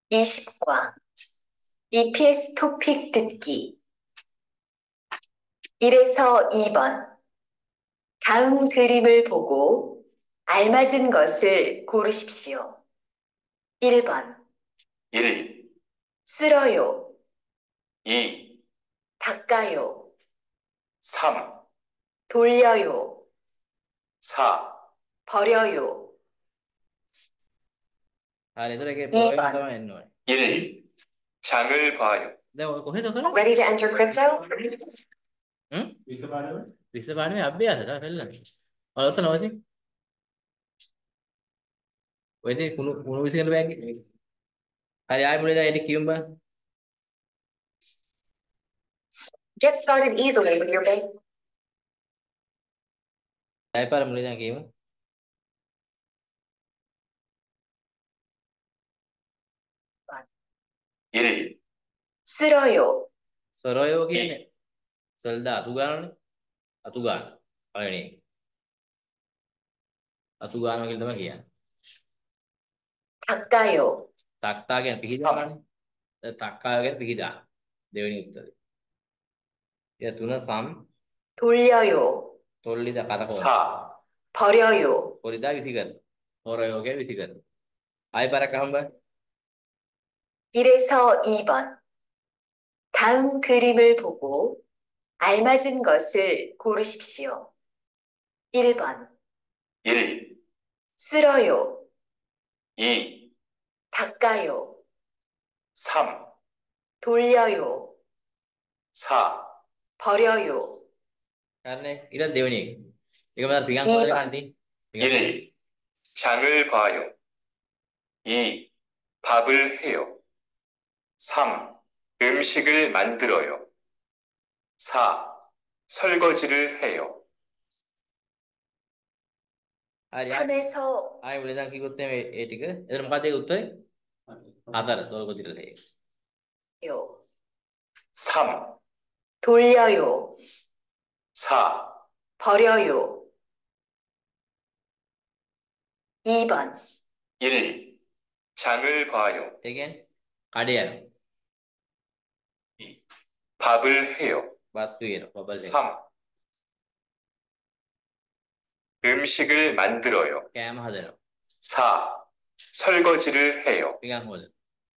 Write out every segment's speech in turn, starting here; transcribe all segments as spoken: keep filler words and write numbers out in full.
이십 과 이피에스 토픽 듣기 일에서 이 번 다음 그림을 보고 알맞은 것을 고르십시오. 일 번 일, 쓸어요, 이, 닦아요, 삼, 돌려요, 사, 버려요. හරි එතකොට ඒකේ 이 පොරවෙන්න 번 තමයි එන්න ඕනේ. 일. 장을 봐요. දැන් ඔය කොහෙද කරන්නේ? Ready to enter crypto? හ්ම්? විස පාඩමේ අභ්‍යාසද පෙන්නන්නේ. ඔය ඔතන ඔතන. ඔයදී කුණු කුණු විසගෙන බෑගේ. හරි ආයෙ මුලේ දැන් ඒක කියමු බං. Get started easily with your bank. ආයෙ පාර මුලේ දැන් කියමු. 일, 쓸어요, සොරයෝ කියන්නේ සල්දා අතු ගන්නනේ. අතු ගන්න. පළවෙනි එක. අතු ගන්නවා කියලා තමයි කියන්නේ. 닦아요, තක්තා කියන්නේ පිහිදාගන්නේ. දැන් තක්කා කියන්නේ පිහිදා. දෙවෙනි උත්තරේ. ඊට තුන සම් 돌려요, තොල්ලිද කරකවන. 사, 버려요. පොරිදා විසිකරන. හොරයෝ කියන්නේ විසිකරන. ආයෙ පාරක් අහන්න බෑ. 일에서 이 번 다음 그림을 보고 알맞은 것을 고르십시오. 일 번 일, 쓸어요, 이, 닦아요, 삼, 돌려요, 사, 버려요. කරන්නේ ඊට දෙවෙනි එක. ඒක මම පිටං 이 කොහෙද 번 ගන්නදී? 일. 장을 봐요. 이. 밥을 해요. 삼. 음식을 만들어요. 사. 설거지를 해요. හරි ආයෙ 삼에서 ආයෙ මුලින් ඉඳන් කිව්වොත් එමේ ඒ ටික. එතන මොකද ඒක උත්තරේ? හතර සෝල්කොදිරල දෙක. 요, 삼. 돌려요, 사. 버려요. 이 번 일. 장을 봐요. ඒ කියන්නේ කඩේ යනවා. 이. 밥을 해요. බත් වෙනවා. බබල් එක. 삼. 음식을 만들어요. කෑම හදනවා. 사. 설거지를 해요. පිටං හොදනවා.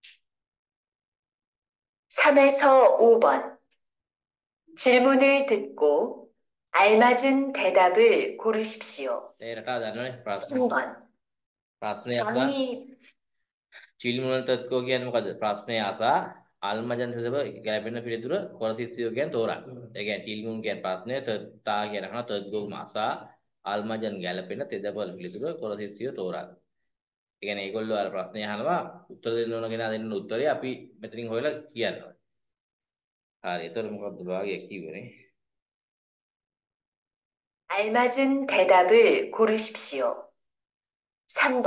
삼에서 오 번 질문을 듣고 알맞은 대답을 고르십시오. ඒ රටා දන්නවනේ ප්‍රශ්න. 삼 번 ප්‍රශ්නය අසා 방이 චිල්මුණල් තත්කෝ කියන්නේ මොකද? ප්‍රශ්නය අසා අල්මජන් සදව ගැලපෙන පිළිතුර කොරසිසියෝ කියන්නේ තෝරන්න. ඒ කියන්නේ චිල්මුන් කියන්නේ ප්‍රශ්නය තත්තා කියන කන තත්කෝ මාසා අල්මජන් ගැලපෙන තෙදපල් පිළිතුර කොරසිසියෝ තෝරන්න. ඒ කියන්නේ ඒගොල්ලෝ අර ප්‍රශ්නය අහනවා උත්තර දෙන්න ඕන කෙනා දෙන්න උත්තරේ අපි මෙතනින් හොයලා කියනවා. හරි. ඒතර මොකක්ද භාගයක් කිව්වනේ? 알맞은 대답을 고르십시오. 삼 번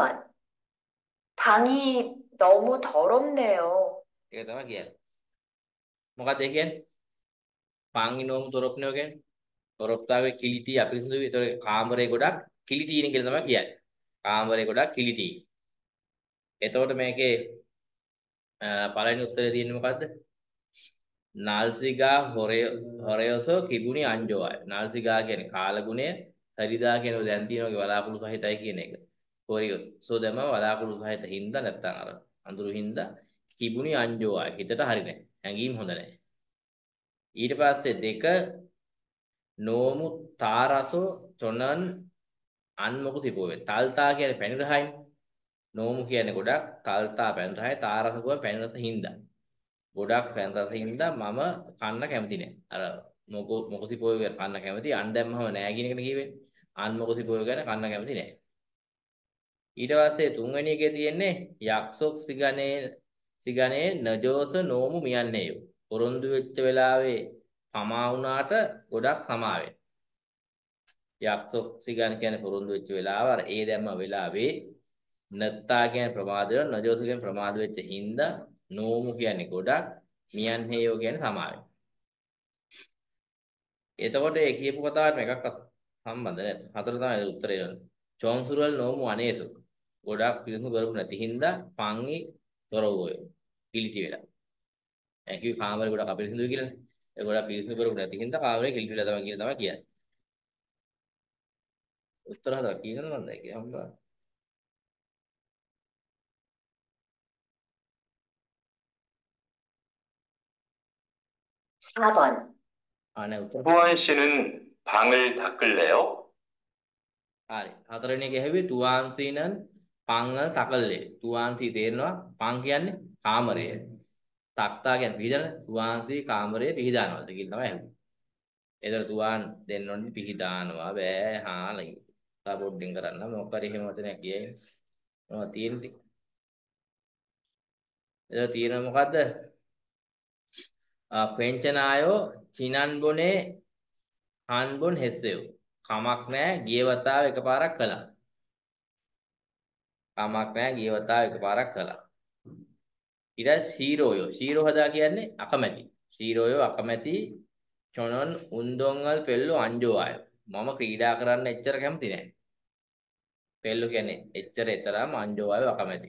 방이 너무 더럽네요. ඒක තමයි කියන්නේ. මොකක්ද ඒ කියන්නේ? පාංගිනෝම තොරොප්නෝ කියන්නේ තොරොප්තාවේ කිලිටි අපිරිසිදුයි. ඒතර කාමරේ ගොඩක් කිලිටිනේ කියලා තමයි කියන්නේ. කාමරේ ගොඩක් කිලිටි. එතකොට මේකේ පළවෙනි උත්තරේ තියෙන්නේ මොකද්ද? නාල්සිගා හොරය හොරයසෝ කිබුනි අංජෝයි. නාල්සිගා කියන්නේ කාලගුණය, හරිදා කියන දැන් තියෙනවාගේ වලාකුළු සහිතයි කියන එක. හොරියෝ. සෝ දැම වලාකුළු සහිත හින්දා නැත්තම් අර අඳුරු හින්දා කිබුනි අංජෝයි. හිතට හරි නැහැ. හැංගීම් හොඳ නැහැ. ඊට පස්සේ දෙක නෝමු තාරසෝ චොනන් අන්මොකු තිබෝවේ. තල්තා කියන්නේ පැණි රහයි. නෝමු කියන්නේ ගොඩක් තල්තා පැණි රහයි. තාරස කියව පැණි රස හින්දා. ගොඩක් පැණි රස හින්දා මම කන්න කැමති නෑ. අර මොකෝ මොකසි පොය කන්න කැමති. අන් දැම්මම නෑ කියන එකනේ කිව්වේ. අන් මොකසි පොය ගැන කන්න කැමති නෑ. ඊට පස්සේ තුන්වෙනි එකේ තියෙන්නේ යක්සොක් සිගනේ සිගනේ නජෝස නෝමු මියන්නේයෝ. පොරොන්දු වෙච්ච වෙලාවේ පමා වුණාට ගොඩක් සමාවෙන්. යක්සොක් සිගන් කියන්නේ පොරොන්දු වෙච්ච වෙලාව අර ඒ දැම්ම වෙලාවේ නත්තා කියන්නේ ප්‍රමාද වෙන නජෝස කියන්නේ ප්‍රමාද වෙච්ච හින්දා නෝමු කියන්නේ ගොඩක් මියන් හේයෝ කියන්නේ සමාවෙන්. එතකොට ඒ කියපු කතාවට එකක්වත් සම්බන්ධ නැහැ. හතර තමයි උත්තරේ. චොන්සුරල් නෝමු අනේසු. ගොඩක් පිළිසු කරපු නැති හින්දා පංගි තොර වූය. කිලිටි වෙලා. දැන් කිව්වේ කාමරේ ගොඩක් අපිරිසිදුයි කියලානේ. ඒ ගොඩක් පිරිසිදු කරුනේ නැති හින්දා කාමරේ කිලිටි වෙලා තමයි කියලා තමයි කියන්නේ. උත්තර හදලා කියනවද මන්ද ඒක හම්බා. 사 번. ආ නෑ උත්තර. 후원 씨는 방을 닦을래요? හරි. හතරවෙනි එක ඇහුවේ තුවාන්සීනන් පංගල් තකල්ලේ. තුවාන්සී තේරෙනවා? පං කියන්නේ කාමරය. තක්තා කියන්නේ පිහිදන. තුවාන්සී කාමරේ පිහිදානවාද කියලා තමයි ඇහුවේ. ඒතර තුවාන් දෙන්න ඕනේ පිහිදානවා බෑ හාලයි. තා බෝඩ්ඩින් කරන්න මොකක් හරි එහෙම වචනයක් කියයි. මොනවද තියෙන්නේ? ඒතර තියෙන මොකද්ද? පෙන්චනායෝ චිනන් බොනේ හන් බොන් හෙස්සෙව්. කමක් නැහැ ගිය වතාව එකපාරක් කළා. කමක් නැහැ ගිය වතාව එකපාරක් කළා. ඊට ශීරෝයෝ ශීරෝ හදා කියන්නේ අකමැති. ශීරෝයෝ අකමැති චොනොන් උන්දොංගල් පෙල්ලෝ අංජෝ ආය. මම ක්‍රීඩා කරන්න එච්චර කැමති නැහැ. පෙල්ලෝ කියන්නේ එච්චර එතරම් අංජෝ ආය අකමැති.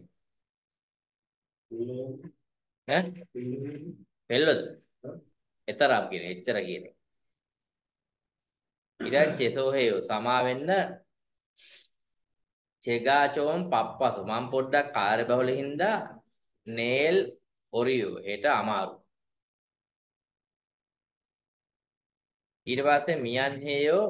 ඈ පෙල්ලෝද? එතරම් කියන්නේ එච්චර කියන්නේ. ඊට චෙසෝ හේයෝ සමා වෙන්න චෙගාචෝම් පප්පසු මම පොඩ්ඩක් කාර්යබහුල හින්දා නේල් ඔරියෝ හෙට අමාරු. ඊට පස්සේ මියන් හේයෝ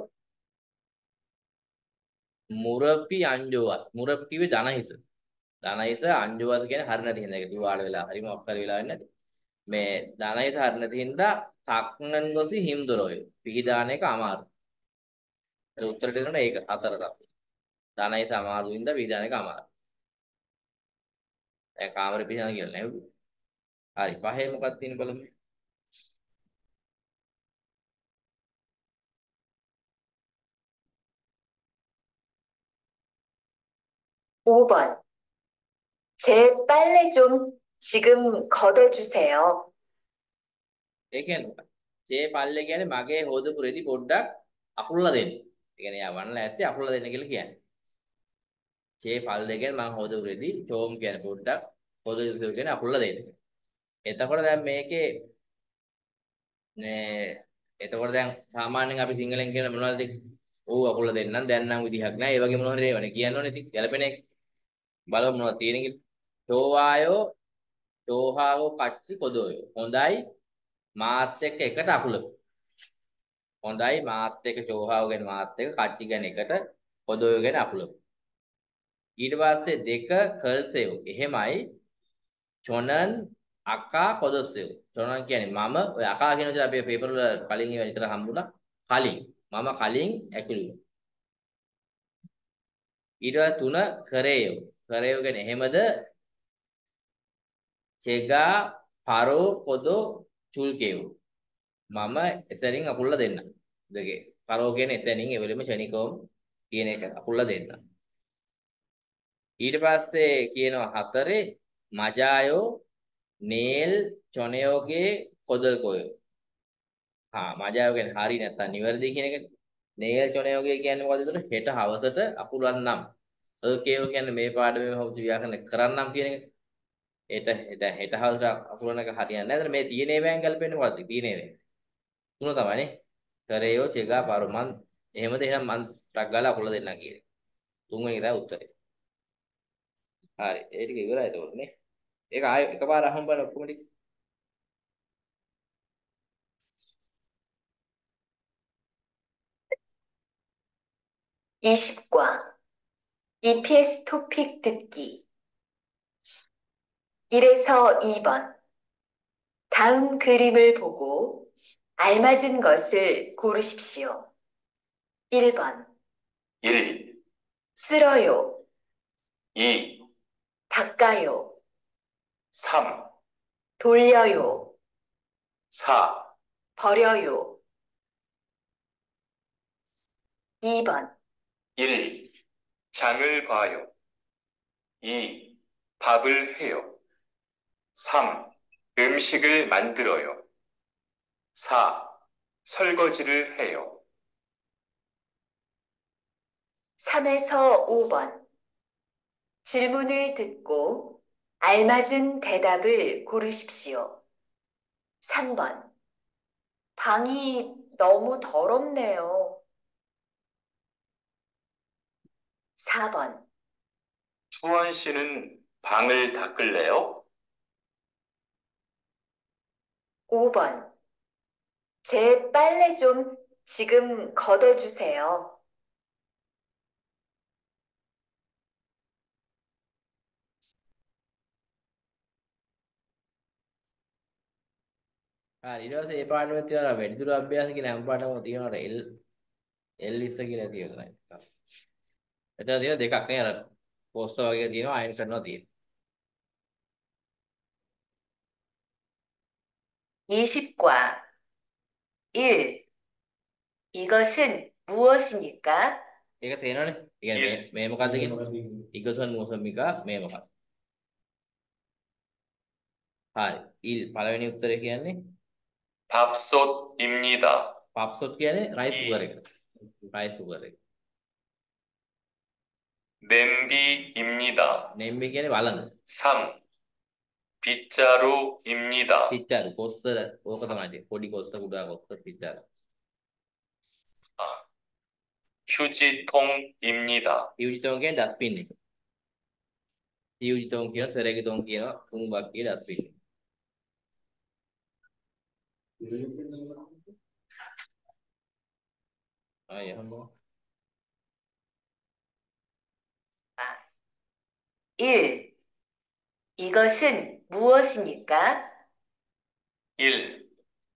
මුරපි අංජෝවස්. මුරප් කිව්වේ ධනහිස. ධනහිස අංජෝවස් කියන්නේ හරිය නැති හින්දා ඒක තුවාල වෙලා හරි මොකක් හරි වෙලා වෙන්නේ නැති. මේ ධනහිස හරිය නැති හින්දා තක්නන් ගොසි හිම්දොරෝය. පිහිදාන එක අමාරු. ඒ උත්තරේ දෙනවා ඒක හතරට. ධනහිස අමාරු හින්දා පිහිදාන එක අමාරු. දැන් කාමරේ පිහිදාන කියලා නෑ. හරි පහේ මොකක්ද තියෙන්නේ බලමු. 오 번. 제 빨래 좀 지금 걷어주세요. ඒ කියන්නේ මොකක්ද? චේ පල්ලේ කියන්නේ මගේ හොදපු රෙදි පොඩ්ඩක් අකුල්ලා දෙන්න. ඒ කියන්නේ යා වන්නලා ඇත්තේ අකුල්ලා දෙන්න කියලා කියන්නේ. චේ පල්ලේ කියන්නේ මම හොදපු රෙදි චෝම් කියන්නේ පොඩ්ඩක් හොදපු කියන්නේ අකුල්ලා දෙන්න. එතකොට දැන් මේකේ මේ එතකොට දැන් සාමාන්‍යයෙන් අපි සිංහලෙන් කියන මොනවද? ඔව් අකුල්ලා දෙන්නම් දැන් නම් විදිහක් නැහැ. ඒ වගේ මොනවද ඒවනේ කියන්න ඕනේ ඉතින් ගැලපෙන එක. බලමු මොනවද තියෙන්නේ කියලා. චෝවායෝ චෝහාවෝ පච්චි කොදෝයෝ. හොඳයි මාත් එක්ක එකට අකුලපු. හොඳයි මාත් එක්ක චෝහාව ගැන මාත් එක්ක කච්චි ගැන එකට පොදොය ගැන අකුලපු. ඊට පස්සේ දෙක කල්සෙව්. එහෙමයි චොනන් අකා කොදොස්සෙව්. චොනන් කියන්නේ මම ඔය අකා කියන දේ අපේ පේපර් වල කලින් ඒවා විතර හම්බුණා. කලින් මම කලින් ඇකුළුවා. ඊට පස්සේ තුන කරේයෝ. කරේයෝ කියන්නේ එහෙමද චෙගා පරෝ පොදෝ චුල්කේව්. මම එතනින් අකුල්ලා දෙන්න. දෙකේ. පරෝ කියන්නේ එතනින් ඒ වෙලෙම ෂණිකවම කියන එක අකුල්ලා දෙන්න. ඊට පස්සේ කියනවා හතරේ මජායෝ නේල් චොනයෝගේ කොදල්කෝයෝ. හා මජායෝ කියන්නේ හරි නැත්තම් නිවැරදි කියන එක. නේල් චොනයෝගේ කියන්නේ මොකද එතන? හෙට හවසට අකුලන්නම්. ඔකේයෝ කියන්නේ මේ පාඩමේ හවුස් ව්‍යාකරණ කරන්නම් කියන එක. හෙට හෙට හෙට හවසට අකුලන එක හරියන්නේ නැහැ. එතන මේ තියෙන ඒවායින් ගැලපෙන්නේ මොකද්ද? තියෙන ඒවායින්. තුන තමයිනේ. කරේයෝ චෙගා පරෝ මන් එහෙමද එහෙනම් මන් ටක් ගාලා අකුල දෙන්නම් කියන්නේ. තුන්වෙනි එක තමයි උත්තරේ. හරි ඒ ටික ඉවරයි ඒතකොට නේ. ඒක ආයෙ එකපාර අහන්න බලන්න ඔක්කොම ටික. 이십 과 이피에스 토픽 듣기. 일에서 이 번. 다음 그림을 보고 알맞은 것을 고르십시오. 일 번. 일, 쓸어요. 이, 닦아요. 삼, 돌려요. 사, 버려요. 이 번. 일. 장을 봐요. 이. 밥을 해요. 삼. 음식을 만들어요. 사. 설거지를 해요. 삼에서 오 번. 질문을 듣고 알맞은 대답을 고르십시오. 삼 번. 방이 너무 더럽네요. 사 번. 수원 씨는 방을 닦을래요? 오 번. 제 빨래 좀 지금 걷어주세요. හරි ඊට පස්සේ ඒ පාඩමේ තියෙනවා වැඩිදුර අභ්‍යාස කියලා හැම පාඩමකම තියෙනවා L L ඉස්ස කියලා තියෙනවා. එතන තියෙන දෙකක් නේ අර පොස්ටර් වගේ තියෙනවා අයන් කරනවා තියෙනවා. 이십 과 일. 이것은 무엇입니까? ඒක තේරෙනවනේ. ඒ කියන්නේ මේ මේ මොකද්ද කියන්නේ? ඉගසන් මොසමිකා මේ මොකක්ද? හරි. ඊල් පළවෙනි උත්තරේ කියන්නේ 밥솥입니다. පප්සොට් කියන්නේ රයිස් 이. කුකර් එක. රයිස් කුකර් එක. 냄비입니다. නෙම්බි කියන්නේ වළඳ. 삼. 빗자루입니다. පිච්චාරු කොස්තර ඕක තමයි තියෙන්නේ. පොඩි කොස්ත කුඩා කොස්ත පිච්චාරු. 아, 휴지통입니다. හියුජිතෝන් කියන්නේ ඩස්බින් එක. හියුජිතෝන් කියන සෙරගිතෝන් කියන තුන් බක්කිය ඩස්බින් එක. ආය හම්බ. 일. 이것은 무엇입니까? 일.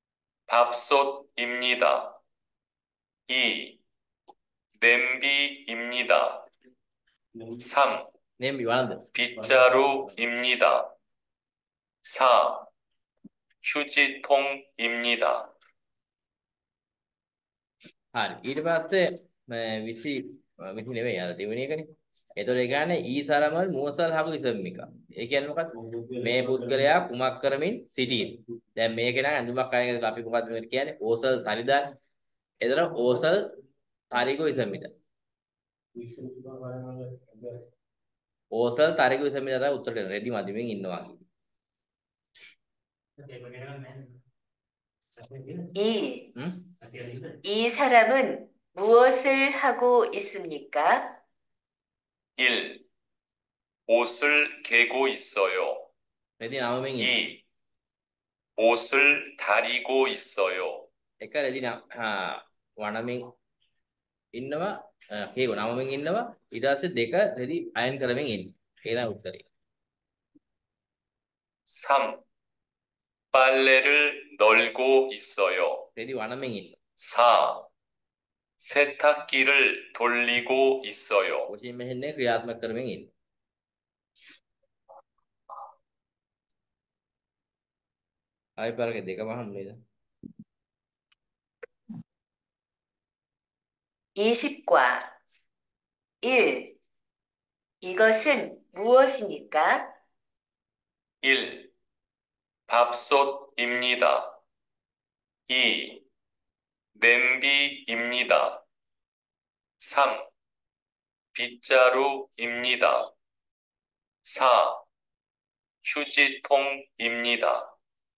밥솥입니다. 이. 냄비입니다. 삼. නෙම්බි වළඳ. 빗자루입니다. 사. 휴지통입니다. හරි ඊට පස්සේ විසි විසි නෙවෙයි අර දෙවෙනි එකනේ. එතකොට ඒ කියන්නේ ඊසරමල් මුවසල් හකු ඉසම්මික. ඒ කියන්නේ මොකක්ද? මේ පුද්ගලයා කුමක් කරමින් සිටීද? දැන් මේකේ නම් ඇඳුමක් අයගෙන අපි මොකද්ද මේකට කියන්නේ? ඕසල් තරිදාන. එතන ඕසල් තරිගෝ ඉසම්මිද. ඕසල් තරිගෝ ඉසම්මිද තමයි උත්තරේ. රෙදි මදිමින් ඉන්නවා. 이. 응? 이 사람은 무엇을 하고 있습니까? 일. 옷을 개고 있어요. රෙදි නවමින් ඉන්න. 이. 옷을 다리고 있어요. එක රෙදි නම් වණමින් ඉන්නවා. කේගෝ නවමින් ඉන්නවා. ඊට පස්සේ දෙක රෙදි අයන් කරමින් ඉන්න. ඒලා උත්තරේ. 삼. 빨래를 널고 있어요. රෙදි වණමින් ඉන්න. 사. 세탁기를 돌리고 있어요. වොෂින් මැෂින් එක ක්‍රියාත්මක කරමින් ඉන්න. ආයි පාරක දෙකම හම්බුනේද? 이십 과 일. 이것은 무엇입니까? 일. 밥솥입니다. 이. 냄비입니다. 삼. 빗자루입니다. 사. 휴지통입니다.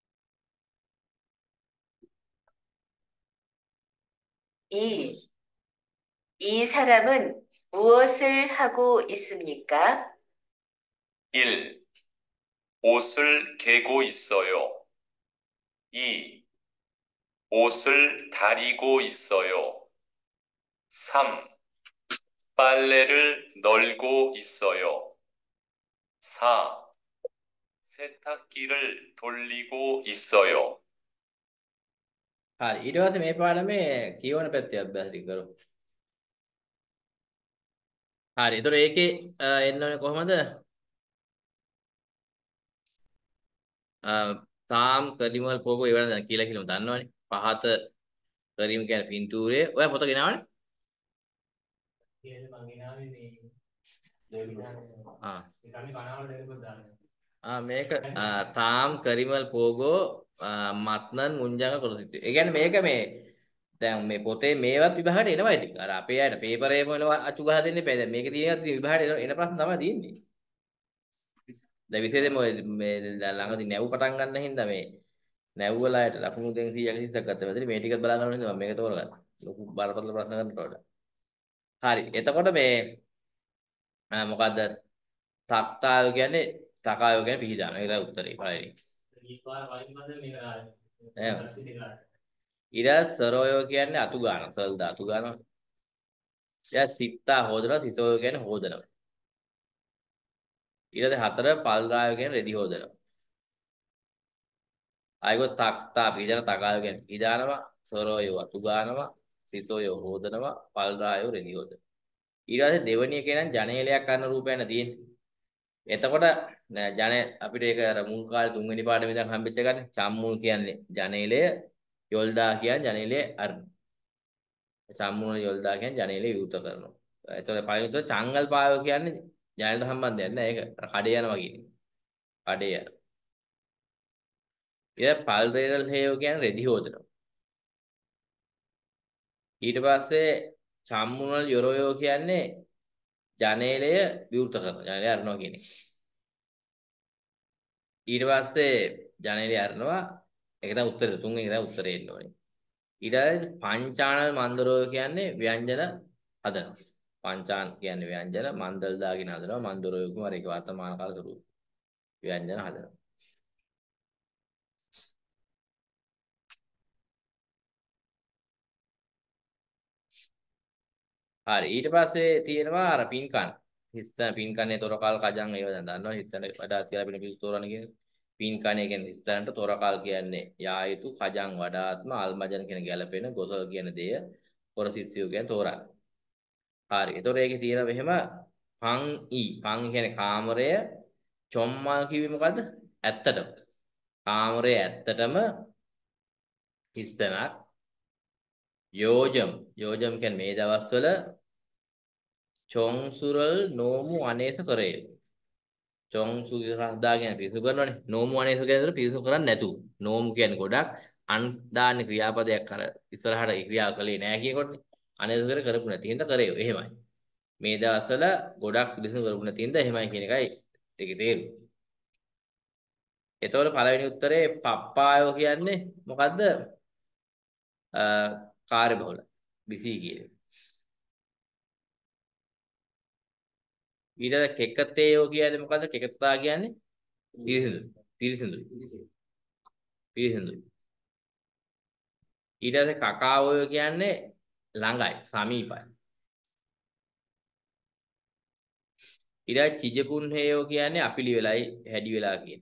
이. 이 사람은 무엇을 하고 있습니까? 일. 옷을 개고 있어요. 이. 옷을 다리고 있어요. 삼. 빨래를 널고 있어요. 사. 세탁기를 돌리고 있어요. හරි ඊට පස්සේ මේ පාඩමේ කියවන පැත්තේ අභ්‍යාස ටික කරමු. හරි ඒතර ඒකේ එන්න ඕනේ කොහමද? තාම් කරිමල් පොගෝ ඒවන කියලා කියලා දන්නවනේ. පහත කරීම් කියන්නේ පින්තූරේ. ඔයා පොත ගෙනාවනේ? කියන්නේ මං ගෙනාවේ මේ දෙවියන් ආ ඒක අපි කනාවල දෙන්නකොත් දාන්නේ. ආ මේක තාම් කරිමල් පොගෝ මත්නන් මුංජංග කරසිට. ඒ කියන්නේ මේක මේ දැන් මේ පොතේ මේවත් විභාගයට එනවා ඉතින්. අර අපේ අයට පේපර් එකේ මොනවා අචු ගහ දෙන්න එපා. දැන් මේකේ තියෙනත් විභාගයට එන ප්‍රශ්න තමයි තියෙන්නේ. දැන් විශේෂයෙන්ම ඔය මේ දැන් ළඟදී නැව් පටන් ගන්න හින්දා මේ නැව් වලට ලකුණු දෙකකින් සීයක් තිස්සක් ගත්තා. මෙතන මේ ටිකත් බලා ගන්න හින්දා මම මේක තෝරගත්තා. ලොකු බරපතල ප්‍රශ්න කරනට වඩා. හරි. එතකොට මේ ආ, මොකද්ද? තක්තාව කියන්නේ තකාව කියන්නේ පිහිදාන. ඒක තමයි උත්තරේ පළවෙනි. ඊපාර වලින් මත මේක ආවේ. එහෙම. ප්‍රශ්න දෙක ආවේ. ඊට සරෝයෝ කියන්නේ අතු ගන්න. සල් දා අතු ගන්නවා. ඊට සිත්තා හොදනවා. සිසෝයෝ කියන්නේ හොදනවා. ඊට හතර පල්ගායෝ කියන්නේ රෙදි හොදනවා. ආයිගො තක්තා පිහිදාන තකාව කියන්නේ පිහිදානවා. සරෝයෝ අතු ගන්නවා. සිසෝයෝ හොදනවා. පල්ගායෝ රෙදි හොදනවා. ඊට පස්සේ දෙවෙනි එකේ නම් ජනේලයක් කරන රූපයන තියෙන්නේ. එතකොට නෑ ජන අපිට ඒක අර මුල් කාලේ තුන්වෙනි පාඩමේ ඉඳන් හම්බෙච්ච එකනේ. චම්මුල් කියන්නේ ජනේලය, යොල්දා කියන්නේ ජනේලයේ අර්ථ. චම්මුල් යොල්දා කියන්නේ ජනේලය විවෘත කරනවා. එතකොට පළවෙනි උත්තර චංගල් පායෝ කියන්නේ ජනේලට සම්බන්ධයක් නෑ. ඒක අර කඩේ යනවා කියන්නේ. කඩේ යන. ඊට පල් රේරල් හේයෝ කියන්නේ රෙදි හොදනවා. ඊට පස්සේ චම්මුල් යොරෝයෝ කියන්නේ ජනේලය විවෘත කරනවා. ජනේලය අරනවා කියන්නේ. ඊට පස්සේ ජනේලය අරනවා. ඒක තමයි උත්තරේ. තුන්වෙනි එක තමයි උත්තරේ එන්න ඕනේ. ඊට පස්සේ පංචානල් මන්දරෝ කියන්නේ ව්‍යංජන හදනවා. පංචාන් කියන්නේ ව්‍යංජන මන්දල් දාගෙන හදනවා. මන්දරෝ කියන්නේ ඒක වර්තමාන කාල ස්වරූප. ව්‍යංජන හදනවා. හරි ඊට පස්සේ තියෙනවා අර පින්කන්. හිස්තන පින්කන්නේ තොරකල් කජන් ඒවා දැන් දන්නවා. හිස්තන වඩාත් කියලා අපිට පිළිතුරු තෝරන්න කියන්නේ. පින්කණේ කියන්නේ හිස්තනට තොරකල් කියන්නේ යා යුතු කජන් වඩාත්ම අල්මජන් කියන ගැළපෙන ගොසල් කියන දෙය පොරසිත්සියෝ කියන්නේ තෝරන්න. හරි. ඒතොර ඒකේ තියෙනවා මෙහෙම පං ඊ පං කියන්නේ කාමරය චොම්මා කිව්වේ මොකද්ද? ඇත්තටම. කාමරය ඇත්තටම හිස්තනක්. යෝජම් යෝජම් කියන්නේ මේ දවස්වල චොංසුරල් නෝමු අනේස කරේ. චොංසු රහදා කියන පිසු කරනවනේ. නෝමු අනේස කියන්නේ පිසු කරන්නේ නැතුව. නෝමු කියන්නේ ගොඩක් අන් දාන්න ක්‍රියාපදයක් අර ඉස්සරහට ක්‍රියා කළේ නැහැ කියකොටනේ. අනේස කර කරපු නැති හින්දා කරේ. එහෙමයි. මේ දවස්වල ගොඩක් පිළිසු කරපු නැති හින්දා එහෙමයි කියන එකයි ඒකේ තේරුම. එතකොට පළවෙනි උත්තරේ පප්පායෝ කියන්නේ මොකද්ද? අ කාර්යබහුල. බිසි කියන්නේ. ඊට කෙකතේයෝ කියන්නේ මොකද්ද? කෙකතා කියන්නේ පිරිසිදු. පිරිසිදුයි. පිරිසිදුයි. ඊට පස්සේ කකාවෝයෝ කියන්නේ ළඟයි, සමීපයි. ඊට චිජපුන් හේයෝ කියන්නේ අපිලි වෙලයි, හැඩි වෙලා කියන.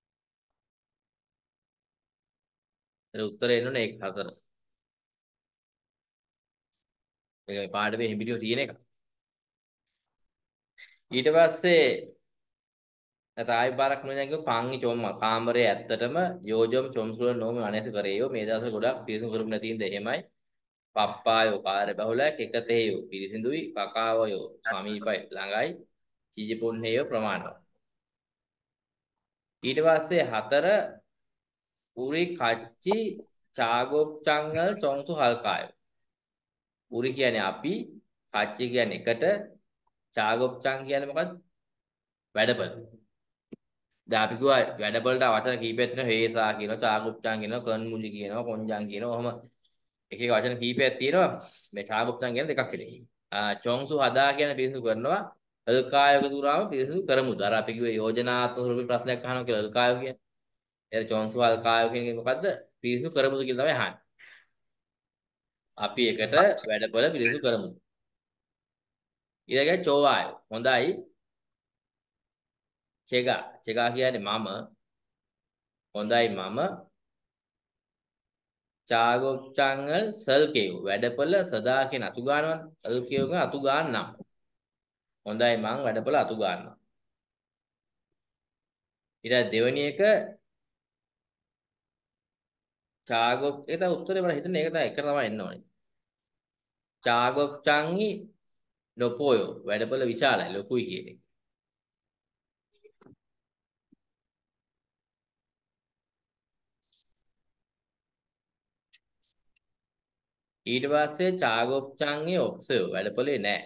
ඒක උත්තරේ එන්නේ ඒක හතර. මේක පාඩමේ හිමිරියෝ තියෙන එක. ඊට පස්සේ තායි පාරක් නෙවෙයි කිව්ව පංගි චොම්ම කාමරේ ඇත්තටම යෝජම් චොම්සුල නෝම අනේස කරේයෝ මේ දවස්වල ගොඩක් පිරිසිදු කරුම් නැති ඉඳ එහෙමයි පප්පායෝ කාර්ය බහුලයි කෙකතේයෝ පිරිසිදුයි කකාවයෝ සමීපයි ළඟයි චීජපොන් හේයෝ ප්‍රමාණවත් ඊට පස්සේ හතර උරි කච්චි චාගොප් චංගල් චොංසු හල්කායෝ උරි කියන්නේ අපි කච්චි කියන්නේ එකට චාගොප් චං කියන්නේ මොකද්ද වැඩපළ දැන් අපි කිව්වා වැඩවලට වචන කීපයක් තියෙනවා හේසා කියනවා චාගුප්චාන් කියනවා කන්මුලි කියනවා කොන්ජාන් කියනවා ඔහම එක එක වචන කීපයක් තියෙනවා මේ චාගුප්චාන් කියන දෙකක් කියලා. ආ චොංසු හදා කියන පිරිසිදු කරනවා අල්කායක දුරාම පිරිසිදු කරමුද අර අපි කිව්වේ යෝජනාත්මක ස්වරූපේ ප්‍රශ්නයක් අහනවා කියලා අල්කායක කියන්නේ. ඒ චොංසු අල්කායක කියන එක මොකද්ද පිරිසිදු කරමුද කියලා තමයි අහන්නේ. අපි එකට වැඩවල පිරිසිදු කරමුද. ඊළඟට චෝවාය හොඳයි චෙගා චෙගා කියන්නේ මම හොඳයි මම චාගොප්චංගල් සල්කේව වැඩපළ සදා කියන අතු ගන්නවනේ සල්කේව කියන අතු ගන්නම් හොඳයි මං වැඩපළ අතු ගන්නවා ඊට දෙවෙනි එක චාගොප් ඒක තමයි උත්තරේ මම හිතන්නේ ඒක තමයි එක තමයි එන්න ඕනේ චාගොප්චංගි ලොපෝයෝ වැඩපළ විශාලයි ලොකුයි කියන එක ඊට පස්සේ චාගොප්චංගේ ඔක්සයෝ වැඩපළේ නැහැ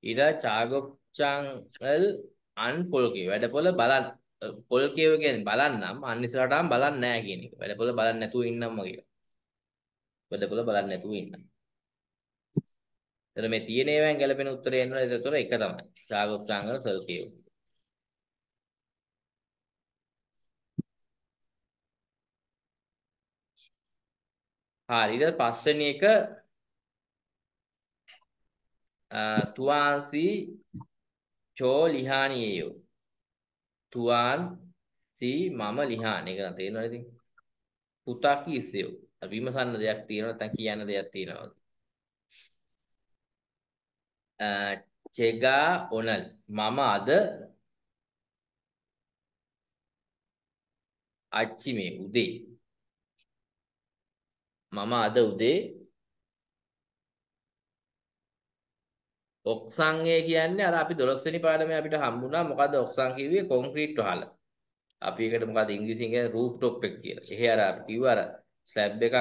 ඊට චාගොප්චාංගල් අන් පොල් කියව. වැඩපොළ බලන්න පොල් කියව කියන්නේ බලන්නම් අන් ඉස්සරහටම බලන්නේ නැහැ කියන එක. වැඩපොළ බලන්නේ නැතුව ඉන්නම් වගේ. වැඩපොළ බලන්නේ නැතුව ඉන්නම්. එතන මේ තියෙන ඒවායින් ගැලපෙන උත්තරය එනවා. ඒතකොට එක තමයි. චාගොප්චාංගල් සල් කියව. හරි ඊට පස්වෙනි එක තුවාන්සි චෝ ලිහානියෝ. තුවාන් සී මම ලිහාන එක නම් තේරෙනවද ඉතින්? පුතා කීසෙව්. විමසන්න දෙයක් තියෙනවා නැත්නම් කියන්න දෙයක් තියෙනවා. චෙගා ඔනල් මම අද අච්චි මේ උදේ මම අද උදේ ඔක්සංගේ කියන්නේ අර අපි දොළොස් වෙනි පාඩමේ අපිට හම්බුණා මොකද්ද ඔක්සං කිව්වේ කොන්ක්‍රීට් වහල. අපි ඒකට මොකද්ද ඉංග්‍රීසියෙන් කියන්නේ රූෆ් টොප් එක කියලා. එහෙ අර අපි කිව්වා අර ස්ලැබ් එකක්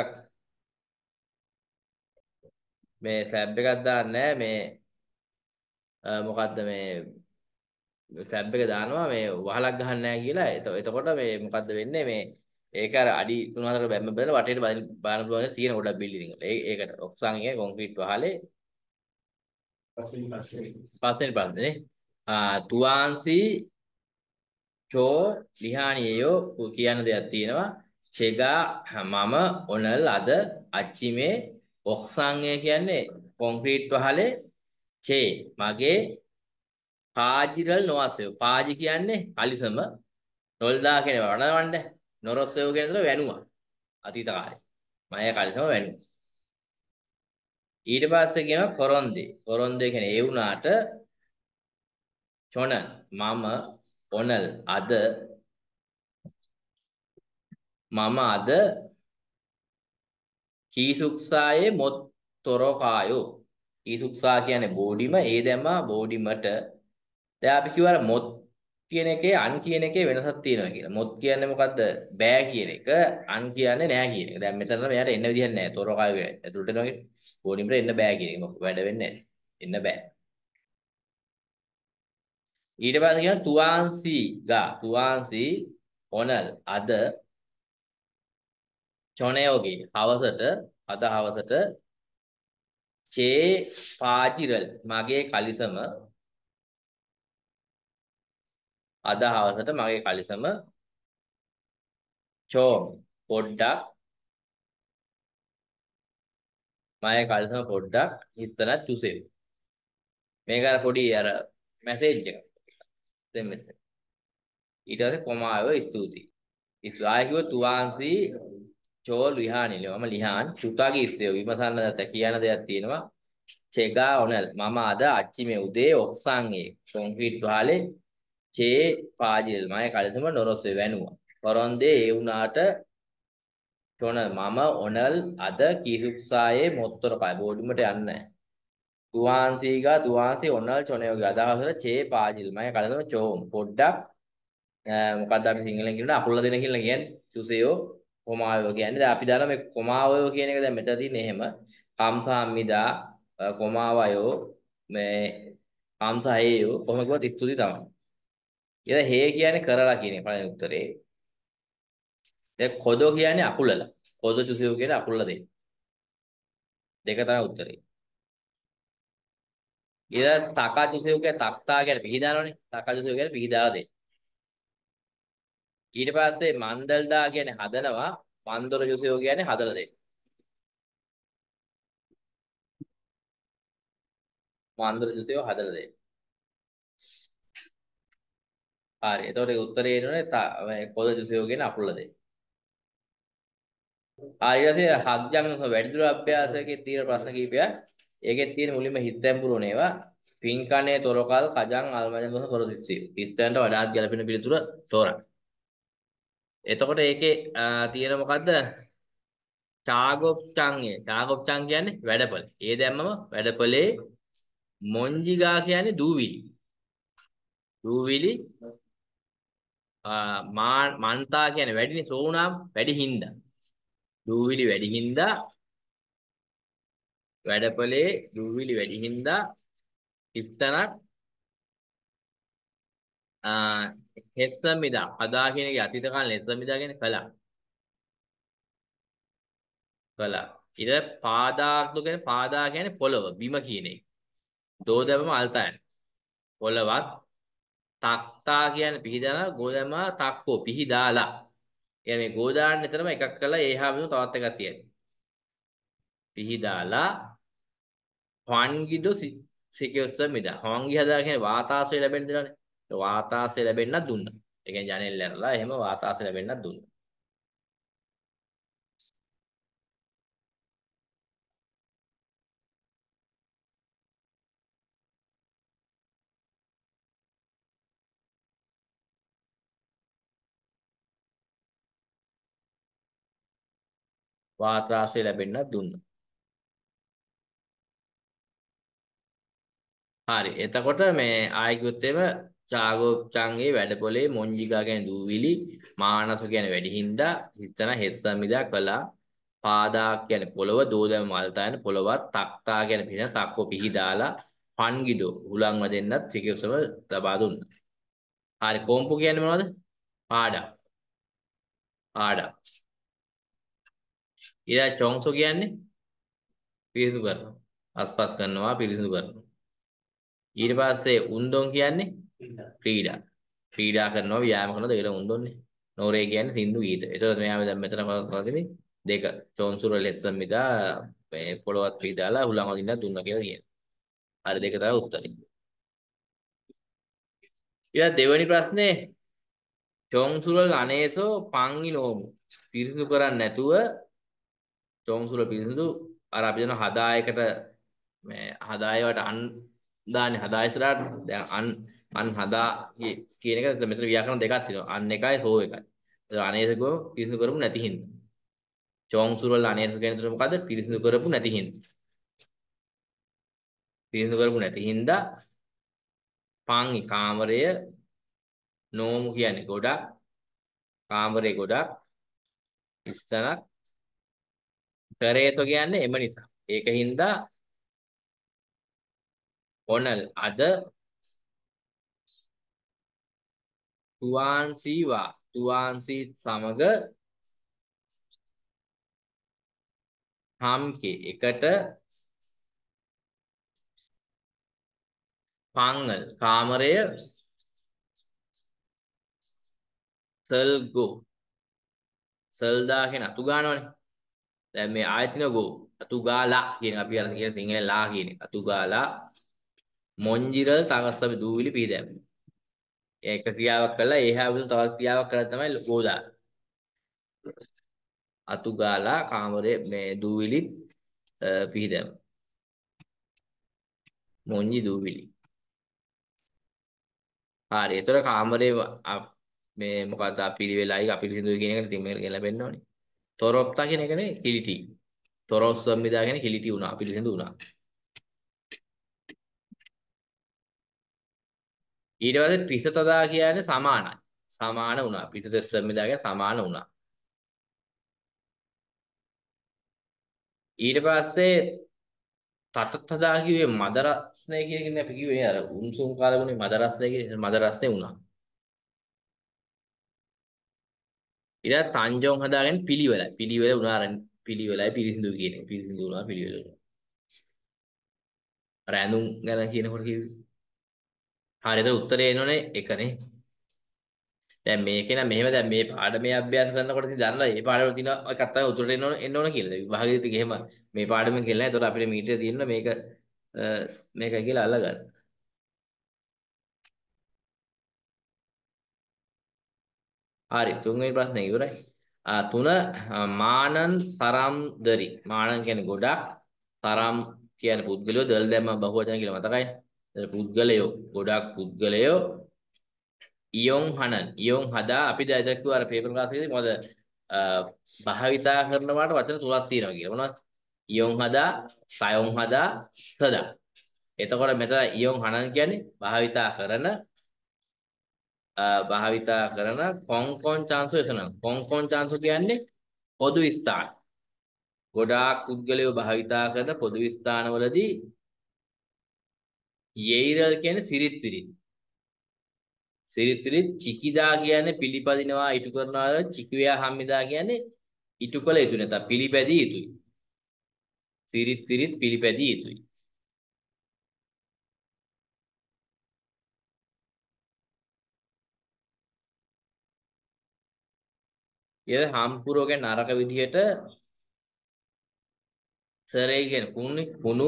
මේ ස්ලැබ් එකක් දාන්නේ මේ මොකද්ද මේ ස්ලැබ් එක දානවා මේ වහලක් ගහන්න නැහැ කියලා. එතකොට මේ මොකද්ද වෙන්නේ මේ ඒක අර අඩි තුන හතර බැම්ම බැලලා වටේට බලන පුළුවන් තියෙන ගොඩක් බිල්ඩින් වල. ඒ ඒකට ඔක්සං කියන්නේ කොන්ක්‍රීට් වහලේ පස්වෙනි පස්සේ ආ තුවාන්සි චෝ ලිහානියෝ කියන දෙයක් තියෙනවා. චෙගා මම ඔනල් අද අච්චිමේ ඔක්සංය කියන්නේ කොන්ක්‍රීට් වහලේ චේ මගේ පාජිරල් නොවසෙව. පාජි කියන්නේ කලිසම නොල්දා කියන වඩවන්න නොරොස්සෙව කියන දේ වැනුවා. අතීත කාලේ. මය කලිසම වැනුවා. ඊට පස්සේ කියනවා කොරොන්දේ. කොරොන්දේ කියන්නේ ඒ වුණාට චොන මම ඔනල් අද මම අද කීසුක්සායේ මොත් තොරකායෝ. කීසුක්සා කියන්නේ බෝඩිම ඒ දැම්මා බෝඩිමට. දැන් අපි කිව්වා මොත් කියන එකේ අන් කියන එකේ වෙනසක් තියෙනවා කියලා. මොත් කියන්නේ මොකද්ද? බෑ කියන එක අන් කියන්නේ නෑ කියන එක. දැන් මෙතන මෙයාට එන්න විදිහක් නෑ. තොරකායෝ ඇතුළට එනවා කියන්නේ බෝඩිමට එන්න බෑ කියන එක. මොකද වැඩ වෙන්නේ නෑ. එන්න බෑ. ඊට පස්සේ කියන තුවාන්සි ගා තුවාන්සි ඔනල් අද චොනයෝගේ හවසට අද හවසට චේ පාජිරල් මගේ කලිසම අද හවසට මගේ කලිසම චෝ පොඩ්ඩක් මගේ කලිසම පොඩ්ඩක් ඉස්සරහ චුසෙව්. මේක අර පොඩි අර මැසේජ් එකක්. දැන් මෙතන ඊට පස්සේ කොමාව ස්තුතියි. ඉස්සරහ කිව්ව තුවාන්සි චෝ ලිහානිල මම ලිහාන් සුතාගේ ඉස්සෙව විමසන්න නැත කියන දෙයක් තියෙනවා. චෙගා ඔනල් මම අද අච්චි මේ උදේ ඔක්සංගේ කොන්ක්‍රීට් වහලේ චේ පාජිල් මගේ කලිසම නොරොස්සේ වැනුවා. කොරොන්දේ ඒ වුණාට චොන මම ඔනල් අද කීසුක්සායේ මොත්තර කය බෝඩිමට යන්නේ නැහැ. තුවාන්සීගා තුවාන්සි ඔනල් චොනයෝගේ අදහසට චේ පාජිල් මගේ කලිසම චෝම් පොඩ්ඩක් මොකද්ද අපි සිංහලෙන් කියනවා අකුල්ල දෙන කියලා කියන්නේ චුසයෝ කොමාවයෝ කියන්නේ. දැන් අපි දාලා මේ කොමාවයෝ කියන එක දැන් මෙතන තියෙන්නේ එහෙම කම්සාම්මිදා කොමාවයෝ මේ කම්සහයෝ කොහොම කිව්වත් ස්තුති තමයි. ඊට හේ කියන්නේ කරලා කියන එක පළවෙනි උත්තරේ. දැන් කොදෝ කියන්නේ අකුලලා. කොදෝ චුසයෝ කියන්නේ අකුලලා දෙන්න. දෙක තමයි උත්තරේ. ඊට තකා චුසයෝ කියන්නේ තක්තා කියන්නේ පිහිදානවනේ. තකා චුසයෝ කියන්නේ පිහිදාලා දෙන්න. ඊට පස්සේ මන්දල්දා කියන්නේ හදනවා. මන්දොර චුසයෝ කියන්නේ හදලා දෙන්න. මන්දොර චුසයෝ හදලා දෙන්න. හරි. එතකොට ඒ උත්තරේ එනෝනේ කොද චුසයෝ කියන අකුල්ල දෙන්න. හරි ඊට පස්සේ හග්ජම් වැඩිදුර අභ්‍යාසයේ තියෙන ප්‍රශ්න කීපයක්. ඒකෙත් තියෙන මුලින්ම හිතෙන් පුරවන ඒවා. පින්කණේ තොරකල් කජන් අල්මජන් කොහොම පොරදිස්සි. හිතෙන්ට වඩාත් ගැලපෙන පිළිතුර තෝරන්න. එතකොට ඒකේ තියෙන මොකද්ද? චාගොප්චංය. චාගොප්චං කියන්නේ වැඩපළ. ඒ දැම්මම වැඩපළේ මොන්ජිගා කියන්නේ දූවිලි. දූවිලි මන්තා කියන්නේ වැඩිනේ සෝුණාම් වැඩි හින්දා. දූවිලි වැඩි හින්දා වැඩපලේ දූවිලි වැඩි හින්දා ඉත්තනක් හෙස්සමිදා හදා කියන එක අතීත කාලේ හෙස්සමිදා කියන්නේ කළා. කළා. ඊට පාදාර්ථ කියන්නේ පාදා කියන්නේ පොළව බිම කියන එක. දෝදවම අල්තයන්. පොළවත් තක්තා කියන්නේ පිහිදාලා ගෝදම තක්කෝ පිහිදාලා. එයා මේ ගෝදාන්න නිතරම එකක් කළා ඒහා බිම තවත් එකක් තියෙනවා. පිහිදාලා හොන්ගිඩු සිකියොස්සමිදා. හොන්ගි හදා කියන්නේ වාතාශ්‍රය ලැබෙන්න දෙනවනේ. වාතාශ්‍රය ලැබෙන්නත් දුන්නා. ඒ කියන්නේ ජනෙල් ඇරලා එහෙම වාතාශ්‍රය ලැබෙන්නත් දුන්නා. වාතාශ්‍රය ලැබෙන්නත් දුන්නා. හරි. එතකොට මේ ආයෙ කිව්වොත් එහෙම චාගෝප්චංගේ වැඩපොලේ මොන්ජිගා කියන්නේ දූවිලි, මානස කියන්නේ වැඩිහින්දා, හිස්තන හෙස්සමිදා කළා, පාදා කියන්නේ පොළව, දෝදම මල්තායන පොළවත්, තක්තා කියන්නේ පිහින, තක්කෝ පිහිදාලා, පන්ගිඩෝ හුලං වදෙන්නත් සිකියොසම ලබා දුන්නා. හරි. කොම්පු කියන්නේ මොනවද? පාඩම්. පාඩම්. ඊළඟ චොංසෝ කියන්නේ පිරිසිදු කරනවා. අස්පස් කරනවා, පිරිසිදු කරනවා. ඊට පස්සේ උන්දොන් කියන්නේ ක්‍රීඩා. ක්‍රීඩා කරනවා ව්‍යායාම කරනවා දෙකට උන්දොන්නේ. නෝරේ කියන්නේ සින්දු ගීත. ඒතකොට මෙයාම දැන් මෙතන කරන්නේ දෙක. චොන්සුර ලෙස්සම් මිදා මේ පොළවත් පීදාලා හුලං වදින්න දුන්නා කියලා කියනවා. හරි දෙක තමයි උත්තරේ. ඊළඟ දෙවෙනි ප්‍රශ්නේ චොන්සුරල් අනේසෝ පංගි නෝමු. පිරිසිදු කරන්නේ නැතුව චොන්සුර පිරිසිදු අර අපි දන්න හදායකට මේ හදායවට අන් දාන්නේ හදා ඉස්සරහට දැන් අන් අන් හදා කියන එක මෙතන ව්‍යාකරණ දෙකක් තියෙනවා අන් එකයි සෝ එකයි. ඒක අනේසකෝ පිරිසිදු කරපු නැති හින්දා. චොංසුරවල අනේස කියන තුන මොකද්ද? පිරිසිදු කරපු නැති හින්දා. පිරිසිදු කරපු නැති හින්දා පාංගි කාමරය නෝමු කියන්නේ ගොඩක් කාමරේ ගොඩක් ඉස්තනක් කරේතෝ කියන්නේ එම නිසා. ඒක හින්දා ඔනල් අද තුවාන්සීවා තුවාන්සී සමග හම්කේ එකට පංගල් කාමරය සල්ගෝ සල්දා කියන අතු ගන්නවනේ. දැන් මේ ආයතන ගෝ අතු ගාලා කියන අපි අර කියන සිංහලෙන් ලා කියන එක. අතු ගාලා මොන්ජිරල් තගස්සබ දූවිලි පීදැම්. ඒක ක්‍රියාවක් කළා ඒහා විතර තවත් ක්‍රියාවක් කළා තමයි ගෝදා. අතු ගාලා කාමරේ මේ දූවිලි පීදැම්. මොන්ජි දූවිලි. හරි. ඒතර කාමරේ මේ මොකක්ද පිළිවෙලයි අපිරිසිදුයි කියන එකට ඉතින් මේක ලැබෙන්න ඕනේ. තොරොප්තා කියන එකනේ කිලිටි. තොරොස් සම්මිදා කියන කිලිටි වුණා අපිරිසිදු වුණා. ඊට පස්සේ පිසතදා කියන්නේ සමානයි. සමාන වුණා. පිසත සම්මිදා කියන්නේ සමාන වුණා. ඊට පස්සේ තතතදා කිව්වේ මද රස්නේ කියන එක අපි කිව්වේ අර උන්සුම් කාලගුණේ මද රස්නේ කියන මද රස්නේ වුණා. ඊට තංජෝන් හදාගෙන පිළිවෙලයි. පිළිවෙල උනාර පිළිවෙලයි පිරිසිදු කියන එක. පිරිසිදු උනා පිළිවෙල උනා. අර ඇඳුම් ගැන කියනකොට කිව්වේ. හරියට උත්තරේ එනෝනේ එකනේ. දැන් මේකේ නම් මෙහෙම දැන් මේ පාඩමේ අභ්‍යාස කරනකොට ඉතින් දන්නවා මේ පාඩම තියෙන එකක් තමයි උත්තරේ එන්න ඕන එන්න ඕන කියලා. විභාගෙදි ඉතින් එහෙම මේ පාඩමෙන් කියලා නැහැ. ඒතකොට අපිට මීටරේ තියෙනවා මේක මේකයි කියලා අල්ලගන්න. හරි තුන්වෙනි ප්‍රශ්නේ ඉවරයි. ආ තුන මානන් සරම්දරි. මානන් කියන්නේ ගොඩක්. සරම් කියන්නේ පුද්ගලයෝ දල් දැම්ම බහුවචන කියලා මතකයි. පුද්ගලයෝ ගොඩක් පුද්ගලයෝ ඉයොන් හනන් ඉයොන් හදා අපි දැන් දැක්කුවා අර පේපර් ක්ලාස් එකේදී මොකද භාවිතා කරනවාට වචන තුනක් තියෙනවා කියලා. මොනවද? ඉයොන් හදා, සයොන් හදා, සදා. එතකොට මෙතන ඉයොන් හනන් කියන්නේ භාවිතා කරන භාවිතා කරන කොන් කොන් chance එතන. කොන් කොන් chance කියන්නේ පොදු ස්ථාන. ගොඩාක් පුද්ගලයෝ භාවිතා කරන පොදු ස්ථානවලදී යෙයිරල් කියන්නේ සිරිත් විරිත්. සිරිත් විරිත් චිකිදා කියන්නේ පිළිපදිනවා ඉටු කරනවා. චිකියා හම්මිදා කියන්නේ ඉටු කළ යුතු නැත්නම් පිළිපැදිය යුතුයි. සිරිත් විරිත් පිළිපැදිය යුතුයි. ඊට හම්පුරෝ කියන්නේ නරක විදිහට සරේ කියන කුණු කුණු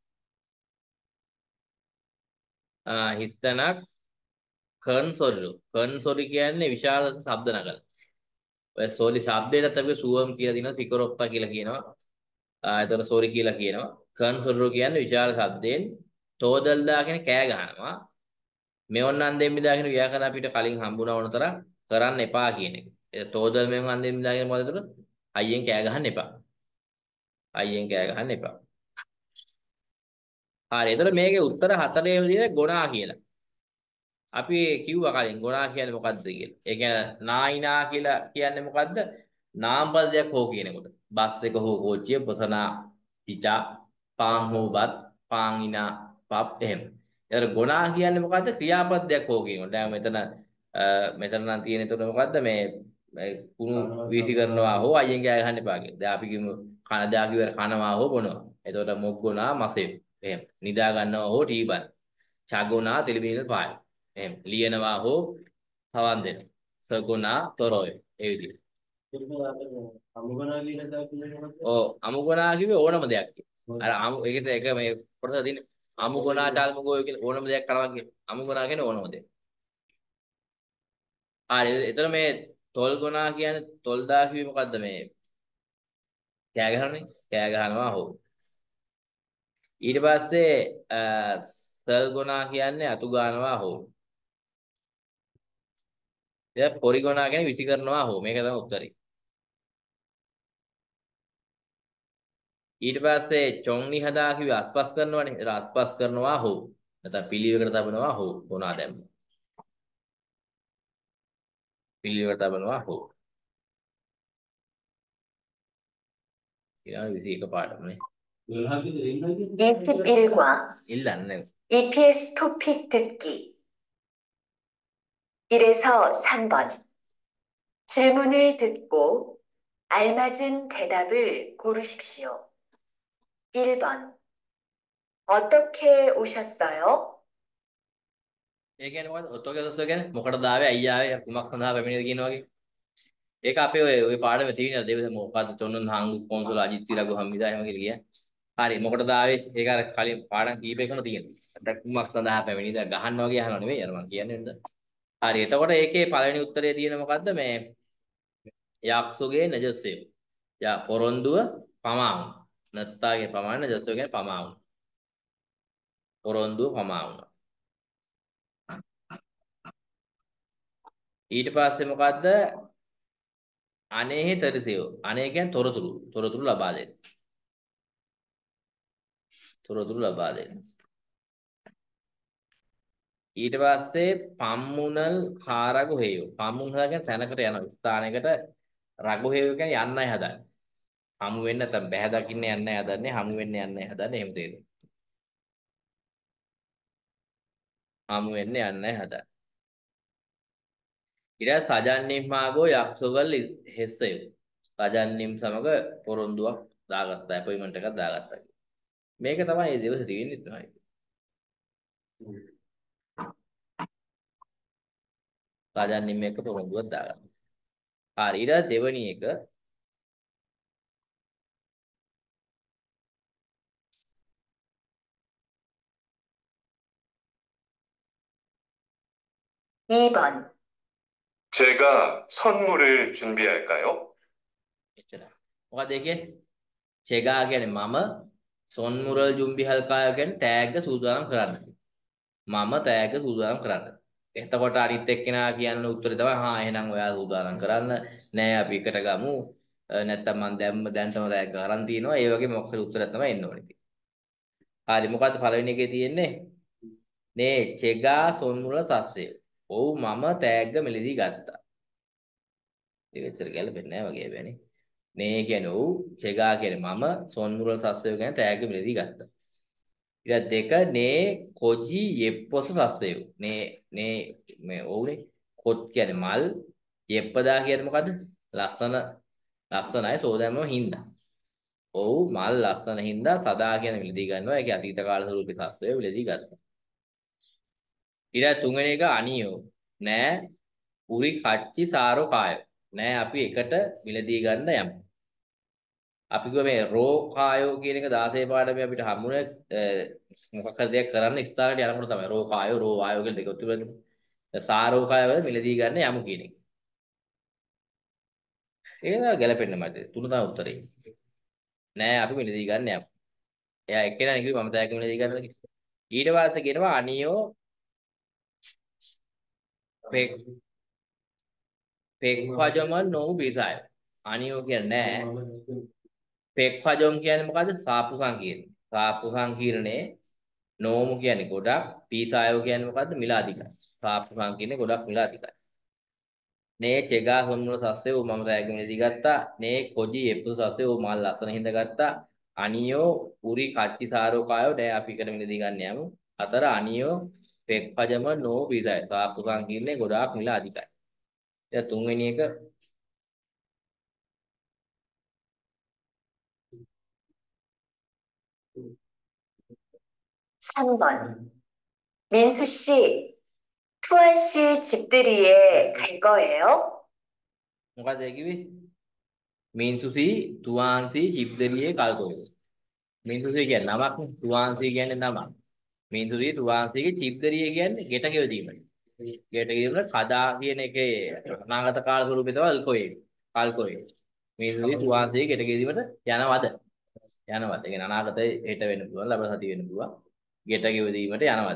හිස්තනක් කන්සොරිලු. කන්සොරි කියන්නේ විශාල ශබ්ද නගල. ඔය සෝලි ශබ්දයට අපි සුවම් කියලා දිනවා සිකරොප්පා කියලා කියනවා. ආ එතකොට සෝරි කියලා කියනවා. කන්සොරිලු කියන්නේ විශාල ශබ්දයෙන් තෝදල් දාගෙන කෑ ගහනවා. මෙවන්නන් දෙම්මි දාගෙන ව්‍යාකරණ අපිට කලින් හම්බුණා වුණ තරම් කරන්න එපා කියන එක. ඒ තෝදල් මෙවන්නන් දෙම්මි දාගෙන මොකද එතකොට අයියෙන් කෑ ගහන්න එපා. අයියෙන් කෑ ගහන්න එපා. හරි. එතකොට මේකේ උත්තර හතරේ විදිහට ගොනා කියලා. අපි කිව්වා කලින් ගොනා කියන්නේ මොකද්ද කියලා. ඒ කියන්නේ නායිනා කියලා කියන්නේ මොකද්ද? නාම පදයක් හෝ කියනකොට. බස් එක හෝ කෝච්චිය පසනා පිටා පාන් හෝබත් පාන්ිනා පප් එහෙම. ඒතර ගොනා කියන්නේ මොකද්ද? ක්‍රියාපදයක් හෝ කියනකොට. දැන් මෙතන මෙතන නම් තියෙන එතකොට මොකද්ද මේ කුණු වීසි කරනවා හෝ අයියෙන් ගෑ ගහන්න එපා කියලා. දැන් අපි කිව්මු කන දා කිව්වර කනවා හෝ බොනවා. එතකොට මොක් ගොනා මසෙ. එහෙම. නිදා ගන්නවා හෝ ටීබන්. චගුණා තෙලිබිනල් පාය. එහෙම ලියනවා හෝ හවන් දෙන සගුණා තොරය ඒ විදිහට. ඔව් අමුගුණා කිව්වේ ඕනම දෙයක්. අර අමු ඒකත් එක මේ කොටස දින අමුගුණා චල්මගෝ කියන ඕනම දෙයක් කරනවා කියන අමුගුණා කියන්නේ ඕනම දෙයක්. හරි එතන මේ තොල්ගුණා කියන්නේ තොල්දා කිව්වේ මොකද්ද මේ කෑ ගහන්නේ කෑ ගහනවා හෝ ඊට පස්සේ සල්ගුණා කියන්නේ අතු ගන්නවා හෝ දැන් පොරිගොනා කියන්නේ විසි කරනවා හෝ මේක තමයි උත්තරේ. ඊට පස්සේ චොංනි හදා කිව්වේ අස්පස් කරනවානේ. ඒක අස්පස් කරනවා හෝ නැත්නම් පිළිවෙකට තබනවා හෝ ගොනා දැම්ම. පිළිවෙකට තබනවා හෝ. ඊළඟ විසි එක පාඩමනේ. 이십일과 일났네. 이피에스 토픽 듣기 일에서 삼 번 질문을 듣고 알맞은 대답을 고르십시오. 일 번 어떻게 오셨어요? ඒ කියන්නේ මොකද්ද? ඔතෝගේ ඔතෝ කියන්නේ මොකටද ආවේ අයියා ආවේ කුමක් සඳහා පැමිණෙද කියන වගේ. ඒක අපේ ඔය ඔය පාඩමේ තියෙන දේවද මොකද්ද තොන්නන් හාංගු කොන්සල් අජිත් තිරගු හම්මිදා එහෙම කියලා කියන්නේ. හරි මොකටද ආවේ? ඒක අර කලින් පාඩම් කීපයකම තියෙනවා. කුමක් සඳහා පැමිණෙද ගහන්න වගේ අහනවා නෙමෙයි අර මම කියන්නේ නේද? හරි එතකොට ඒකේ පළවෙනි උත්තරේ තියෙන මොකද්ද මේ යක්ෂුගේ නජස්සේව. යා පොරොන්දුව පමා වුණා. නැත්තාගේ පමාන නජස්සෝ කියන්නේ පමා වුණා. පොරොන්දුව පමා වුණා. ඊට පස්සේ මොකද්ද අනේහි තරිසයෝ අනේ කියන්නේ තොරතුරු තොරතුරු ලබා දෙන්න තොරතුරු ලබා දෙන්න ඊට පස්සේ පම්මුනල් හාරගු හේයෝ පම්මුනල් කියන්නේ තැනකට යන ස්ථානයකට රගු හේයෝ කියන්නේ යන්නයි හදන්නේ හමු වෙන්න නැත්නම් බැහැ දකින්න යන්නයි හදන්නේ හමු වෙන්න යන්නයි හදන්නේ එහෙම තේරෙනවා හමු වෙන්න යන්නයි හදන්නේ ඊට සජන්නිම් මාගෝ යක්ෂෝගල් හෙස්සයෝ සජන්නිම් සමග පොරොන්දුවක් දාගත්තා අපොයින්ට්මන්ට් එකක් දාගත්තා මේක තමයි මේ දවසේ තියෙන්නේ තමයි සජන්නිම් එක පොරොන්දුවක් දාගත්තා හරි ඊට දෙවෙනි එක 이 번 제가 선물을 준비할까요? එච්චරයි මොකද ඒකේ චෙගා කියන්නේ මම සොන්මුරල් ජුම්බි හල්කාය කියන්නේ ටැග් එක සූදානම් කරන්න මම ටැග් එක සූදානම් කරන්න එතකොට අනිත් එක්කෙනා කියන්න උත්තරේ තමයි හා එහෙනම් ඔයා සූදානම් කරන්න නෑ අපි එකට ගමු නැත්තම් මම දැම්ම දැන්ටම ටැග් අරන් තිනවා ඒ වගේ මොකක් හරි උත්තරයක් තමයි එන්න ඕනේ හරි මොකද්ද පළවෙනි එකේ තියෙන්නේ නේ චෙගා සොන්මුරල් සස්සේ ඔව් මම ටැග් එක මෙලදී ගත්තා ඒක ඇත්තට ගැලපෙන්නේ නෑ වගේ හැබැයිනේ නේ කියන්නේ ඔව් චෙගා කියන්නේ මම සොන්මුරල් සස්සේ ගැන ටැග් එක මෙලදී ගත්තා ඊට දෙක නේ කොජි යෙප්පොස සස්සයෝ. නේ නේ මේ ඕනේ කොත් කියන්නේ මල් යෙප්පදා කියන්නේ මොකද්ද? ලස්සන ලස්සනයි සෝදෑමම හින්දා. ඔව් මල් ලස්සන හින්දා සදා කියන විලදී ගන්නවා. ඒකේ අතීත කාල ස්වරූපේ සස්සයෝ විලදී ගත්තා. ඊට තුන්වෙනි එක අනියෝ නෑ උරි කච්චි සාරෝ කායෝ. නෑ අපි එකට මිලදී ගන්න යමු. අපි කිව්ව මේ රෝ කායෝ කියන එක දාසේ පාඩමේ අපිට හම්බුනේ මොකක් හරි දෙයක් කරන්න ස්ථානට යනකොට තමයි රෝ කායෝ රෝ වායෝ කියලා දෙකක් තිබුණේ. සාරෝ කායෝ වල මිලදී ගන්න යමු කියන එක. ඒක තමයි ගැලපෙන්න මැද. තුන තමයි උත්තරේ. නෑ අපි මිලදී ගන්න යමු. එයා එක්කෙනා නේ කිව්වේ මම තෑග්ග මිලදී ගන්නවා කියලා. ඊට පස්සේ කියනවා අනියෝ පෙක් පෙක්වජමන් නොවු බිසාය. අනියෝ කියන්නේ නෑ. පෙක්වජම් කියන්නේ මොකද්ද? සාපු සංකීර්ණ. සාපු සංකීර්ණේ නෝමු කියන්නේ ගොඩක්. පීසායෝ කියන්නේ මොකද්ද? මිලාදිකයි. සාපු සංකීර්ණේ ගොඩක් මිලාදිකයි. නේ චෙගා සොම්මුල සස්සේ ඌ මම රැගෙමදී ගත්තා. නේ කොජි එප්පු සස්සේ ඌ මල් ලස්සන හිඳ ගත්තා. අනියෝ උරි කච්චි සාරෝ කායෝ නෑ අපි එකට මිලදී ගන්න යමු. අතර අනියෝ පෙක්වජම නෝ බිසාය. සාපු සංකීර්ණේ ගොඩාක් මිලාදිකයි. දැන් තුන්වෙනි එක 삼 번. 민수 씨, 투아 씨 집들이에 갈 거예요? මොකද ඒ කිව්වේ? මින්සුසි තුවාන්සි චිප්දලියේ කල්කෝය. මින්සුසි කියන්නේ නමක් නේ. තුවාන්සි කියන්නේ නමක්. මින්සුසි තුවාන්සිගේ චිප්දලිය කියන්නේ ගෙට ගෙවදීමයි. ගෙට ගෙවන කදා කියන එකේ අනාගත කාල ස්වරූපේ තමයි අල්කෝයේ. කල්කෝයේ. මින්සුසි තුවාන්සිගේ ගෙට ගෙවීමට යනවද? යනවද? ඒ කියන්නේ අනාගතේ හෙට වෙන්න පුළුවන්, ලබන සතිය වෙන්න පුළුවන්. ගෙට ගෙවදීමට යනවද?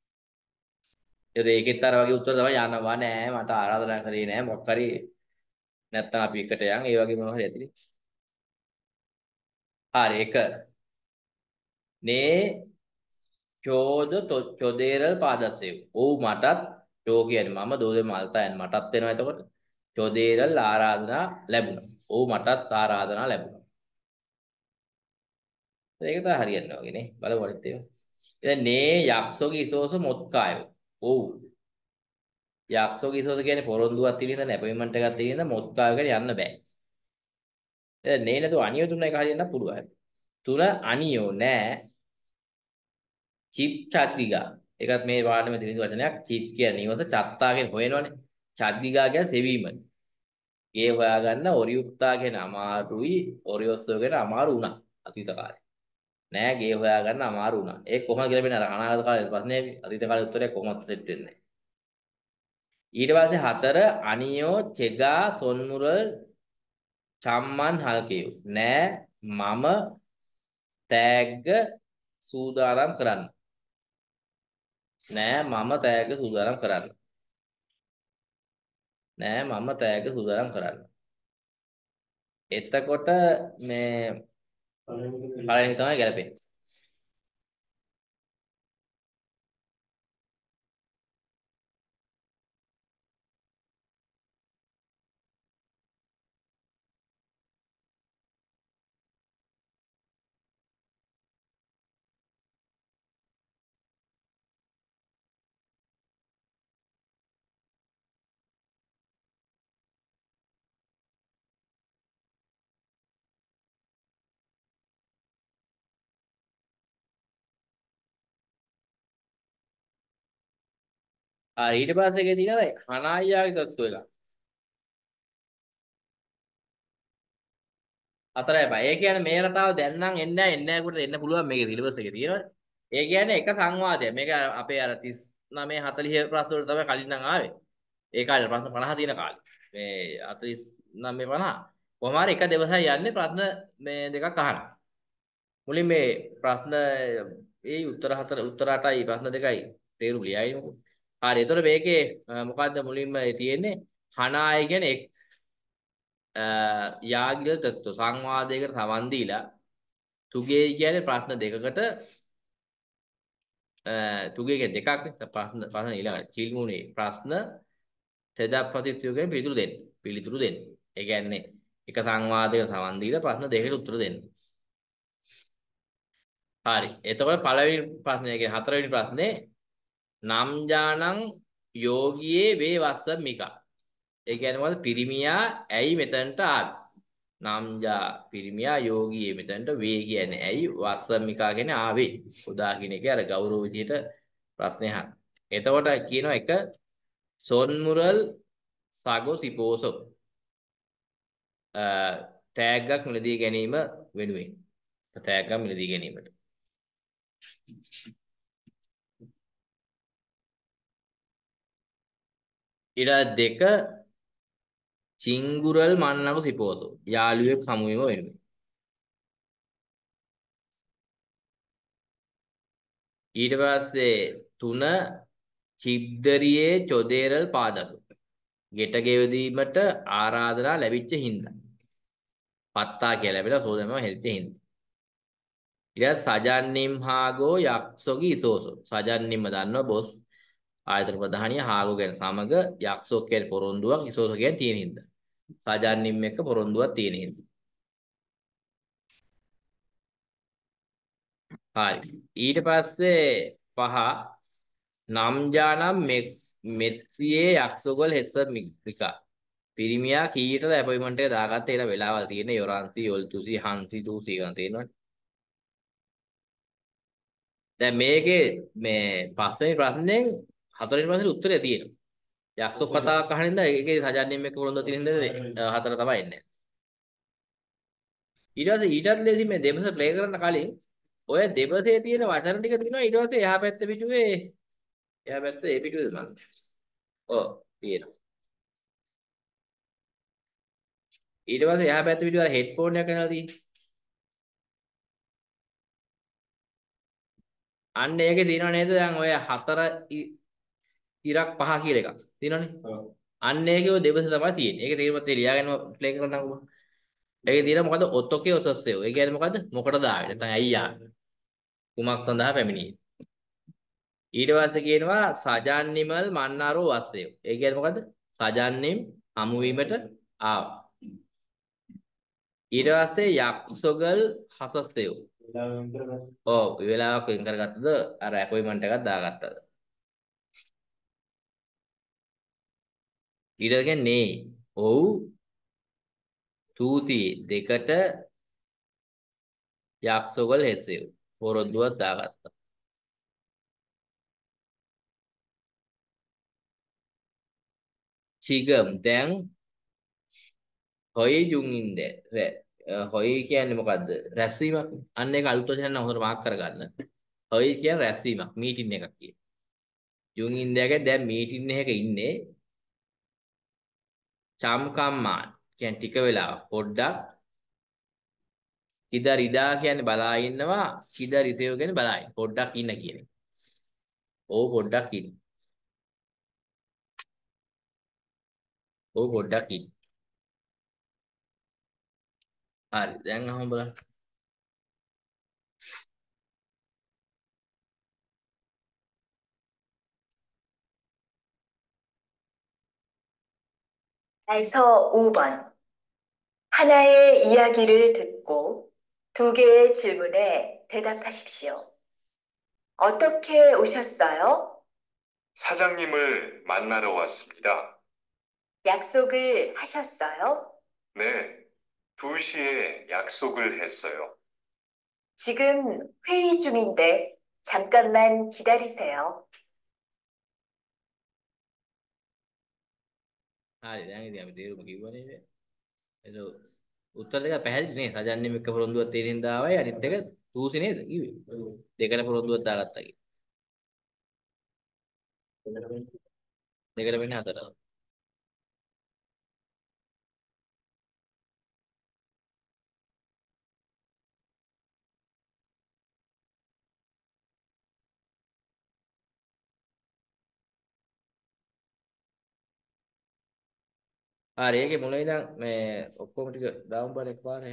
ඒකෙත් අර වගේ උත්තර තමයි යනවා නෑ මට ආරාධනා කරේ නෑ මොකක් හරි නැත්තම් අපි එකට යන් ඒ වගේ මොනවා හරි ඇතිනේ. හරි එක නේ චෝද චොදේරල් පාදස්සෙව්. ඔව් මටත් චෝ කියන්නේ මම දෝදේ මල්තයන් මටත් වෙනවා එතකොට. චොදේරල් ආරාධනා ලැබුණා. ඔව් මටත් ආරාධනා ලැබුණා. ඒක තමයි හරියන්නේ වගේ නේ. බලමු අනිත් ඒවා. දැන් නේ යක්ෂෝගේ ඉසෝස මොත්කායෝ. ඔව් යක්ෂෝගේ ඉසෝස කියන්නේ පොරොන්දුවක් තියෙන ඉඳන් අපොයින්ට්මන්ට් එකක් තියෙන ඉඳන් මොත්කායෝ කියන්නේ යන්න බෑ. දැන් නේ නේද අනියෝ තුන එක හරියන්න පුළුවන්. තුන අනියෝ නෑ චිප් චද්දිගා. ඒකත් මේ පාඩමේ දෙවෙනි වචනයක්. චිප් කියන්නේ නිවස චත්තා කියන හොයනවනේ. චද්දිගා කියන්නේ සෙවීම. ගේ හොයාගන්න ඔරියුත්තා කියන අමාරුයි ඔරියොස්සෝ කියන අමාරු වුණා අතීත කාලේ. නෑ ගේ හොයාගන්න අමාරු වුණා. ඒක කොහොමද කියලා වෙන අර අනාගත කාලේ ප්‍රශ්නේ අතීත කාලේ උත්තරේ කොහොමද සෙට් වෙන්නේ. ඊට පස්සේ හතර අනියෝ චෙගා සොන්මුර චම්මන් හල්කියු. නෑ මම තෑග්ග සූදානම් කරන්න. නෑ මම තෑග්ග සූදානම් කරන්න. නෑ මම තෑග්ග සූදානම් කරන්න. එතකොට මේ පළවෙනි තමයි ගැලපෙන්නේ. ආ ඊට පස්සේ එකේ තියෙනවා හනායියාගේ තත්ත්ව එක. හතරයි බයි. ඒ කියන්නේ මේ රටාව දැන් නම් එන්නේ නැහැ එන්නේ නැහැ කොට එන්න පුළුවන් මේකේ සිලබස් එකේ තියෙනවනේ. ඒ කියන්නේ එක සංවාදයක්. මේක අපේ අර තිස් නවය හතළිහ ප්‍රශ්න වල තමයි කලින් නම් ආවේ. ඒ කාලේ ප්‍රශ්න පනහ තියෙන කාලේ. මේ හතළිස් නවය පනහ. කොහොම හරි එක දවසයි යන්නේ ප්‍රශ්න මේ දෙකක් අහන්න. මුලින් මේ ප්‍රශ්න ඒ උත්තර හතර උත්තර අටයි ප්‍රශ්න දෙකයි තේරුම් ලියයිමු. හරි. එතකොට මේකේ මොකද්ද මුලින්ම තියෙන්නේ? හනාය කියන්නේ යාගිල තත්ත්ව සංවාදයකට සවන් දීලා තුගේ කියන්නේ ප්‍රශ්න දෙකකට තුගේ කියන්නේ දෙකක් නේ ප්‍රශ්න ප්‍රශ්න ඊළඟට චිල්මුනේ ප්‍රශ්න තෙදප්පතිත්වයෙන් පිළිතුරු දෙන්න පිළිතුරු දෙන්න. ඒ කියන්නේ එක සංවාදයකට සවන් දීලා ප්‍රශ්න දෙකකට උත්තර දෙන්න. හරි. එතකොට පළවෙනි ප්‍රශ්නේ කියන්නේ හතරවෙනි ප්‍රශ්නේ නම් ජානං යෝගියේ වේ වස්සමිකා. ඒ කියන්නේ මොකද? පිරිමියා ඇයි මෙතනට ආවේ? නම්ජා පිරිමියා යෝගියේ මෙතනට වේ කියන්නේ ඇයි? වස්සමිකා කියන්නේ ආවේ. උදා කියන එකේ අර ගෞරව විදියට ප්‍රශ්නේ අහන. එතකොට කියනවා එක සොන්මුරල් සගෝ සිපෝසෝ තෑග්ගක් මිලදී ගැනීම වෙනුවෙන්. තෑග්ගක් මිලදී ගැනීමට. ඊට දෙක චිංගුරල් මන්නකු සිපෝසෝ යාළුවෙක් හමු වීම වෙනුවෙන්. ඊට පස්සේ තුන චිබ්දරියේ චොදේරල් පාදසු ගෙට ගෙවදීමට ආරාධනා ලැබිච්ච හින්දා පත්තා කියලා ලැබිලා සෝදමව හෙලිච්ච හින්දා ඊට සජන්නිම් හාගෝ යක්සොගි ඉසෝසෝ සජන්නිම්ම දන්නවා බොස් ආයතන ප්‍රධානිය හාගෝ කියන සමග යක්සෝ කියන පොරොන්දුවක් ඉසෝසෝ කියන තියෙන හින්දා සජන්නිම් එක්ක පොරොන්දුවක් තියෙන හින්දා හරි ඊට පස්සේ පහ නම්ජානම් මෙක්ස් මෙත්සියේ යක්සොගල් හෙස්ස මික්‍රිකා පිරිමියා කීයටද අපොයින්ට්මන්ට් එක දාගත්තේ කියලා වෙලාවල් තියෙන යොරන්සි යොල්තුසි හන්සි තුසි ගන්න තියෙනවනේ දැන් මේකේ මේ පස්වෙනි ප්‍රශ්නෙන් හතරවෙනි ප්‍රශ්නේ උත්තරය තියෙනවා යක්සො කතාවක් අහන ඉඳලා ඒකේ සජන්නිම් එක්ක පොරොන්දුව තියෙන ඉඳලා හතර තමයි එන්නේ ඊට පස්සේ ඊටත් ලේසි මේ දෙබස ප්ලේ කරන්න කලින් ඔය දෙබසේ තියෙන වචන ටික තියෙනවා ඊට පස්සේ එහා පැත්ත පිටුවේ එහා පැත්ත ඒ පිටුවේ මම ඔව් තියෙනවා ඊට පස්සේ එහා පැත්ත පිටුවේ අර හෙඩ්ෆෝන් එකක් කරලා තියෙන්නේ අන්න ඒකේ තියෙනව නේද දැන් ඔය හතර ඉරක් පහ කියලා එකක් තියෙනවනේ ඔව් අන්න ඒකේ ඔය දෙබස තමයි තියෙන්නේ ඒකේ තේරුමත් ඒ ලියාගෙන ප්ලේ කරන්නකෝ ඒකේ තියෙන මොකද්ද ඔතොකේ ඔසස්සෙව ඒ කියන්නේ මොකද්ද මොකටද ආවේ නැත්නම් ඇයි ආවේ කුමක් සඳහා පැමිණියේ ඊට පස්සේ කියනවා සජන්නිමල් මන්නාරෝ වස්සේව ඒ කියන්නේ මොකද්ද සජන්නිම් හමු වීමට ආවා ඊට පස්සේ යක්සොගල් හසස්සෙව ඔව් වෙලාවක් වෙන් කරගත්තද අර අපොයින්ට්මන්ට් එකක් දාගත්තද ඊට කියන්නේ ඔව් තූති දෙකට යක්සොගල් හෙස්සෙව පොරොන්දුවක් දාගත්තා චිගම් දැන් හොයි ජුන්ින්ද හොයි කියන්නේ මොකද්ද රැස්වීමක් අන්න ඒක අලුත් වචන නම් හොඳට මාක් කරගන්න හොයි කියන්නේ රැස්වීමක් මීටින් එකක් කියන ජුන්ින්දගේ දැන් මීටින් එකක ඉන්නේ චම්කම්මාන් කියන්නේ ටික වෙලාවක් පොඩ්ඩක් කිදා රිදා කියන්නේ බලා ඉන්නවා කිදා රිදේව කියන්නේ බලා ඉන්න පොඩ්ඩක් ඉන්න කියන එක ඕ පොඩ්ඩක් ඉන්න ඕ පොඩ්ඩක් ඉන්න හරි දැන් අහමු බලන්න 에서 오 번. 하나의 이야기를 듣고 두 개의 질문에 대답하십시오. 어떻게 오셨어요? 사장님을 만나러 왔습니다. 약속을 하셨어요? 네, 두 시에 약속을 했어요. 지금 회의 중인데 잠깐만 기다리세요. හරි දැන් ඉතින් අපි තේරුම කිව්වනේ ඒක උත්තර දෙක පැහැදිලි නේ සජන්නිම එක පොරොන්දුවක් තියෙන හින්දා ආවයි අනිත් එක තූසි නේද කිව්වේ දෙකට පොරොන්දුවක් දාගත්තා කි දෙකට වෙන්නේ හතර හරි ඒකේ මුල ඉඳන් මේ ඔක්කොම ටික දාමු බලන්න එකපාරේ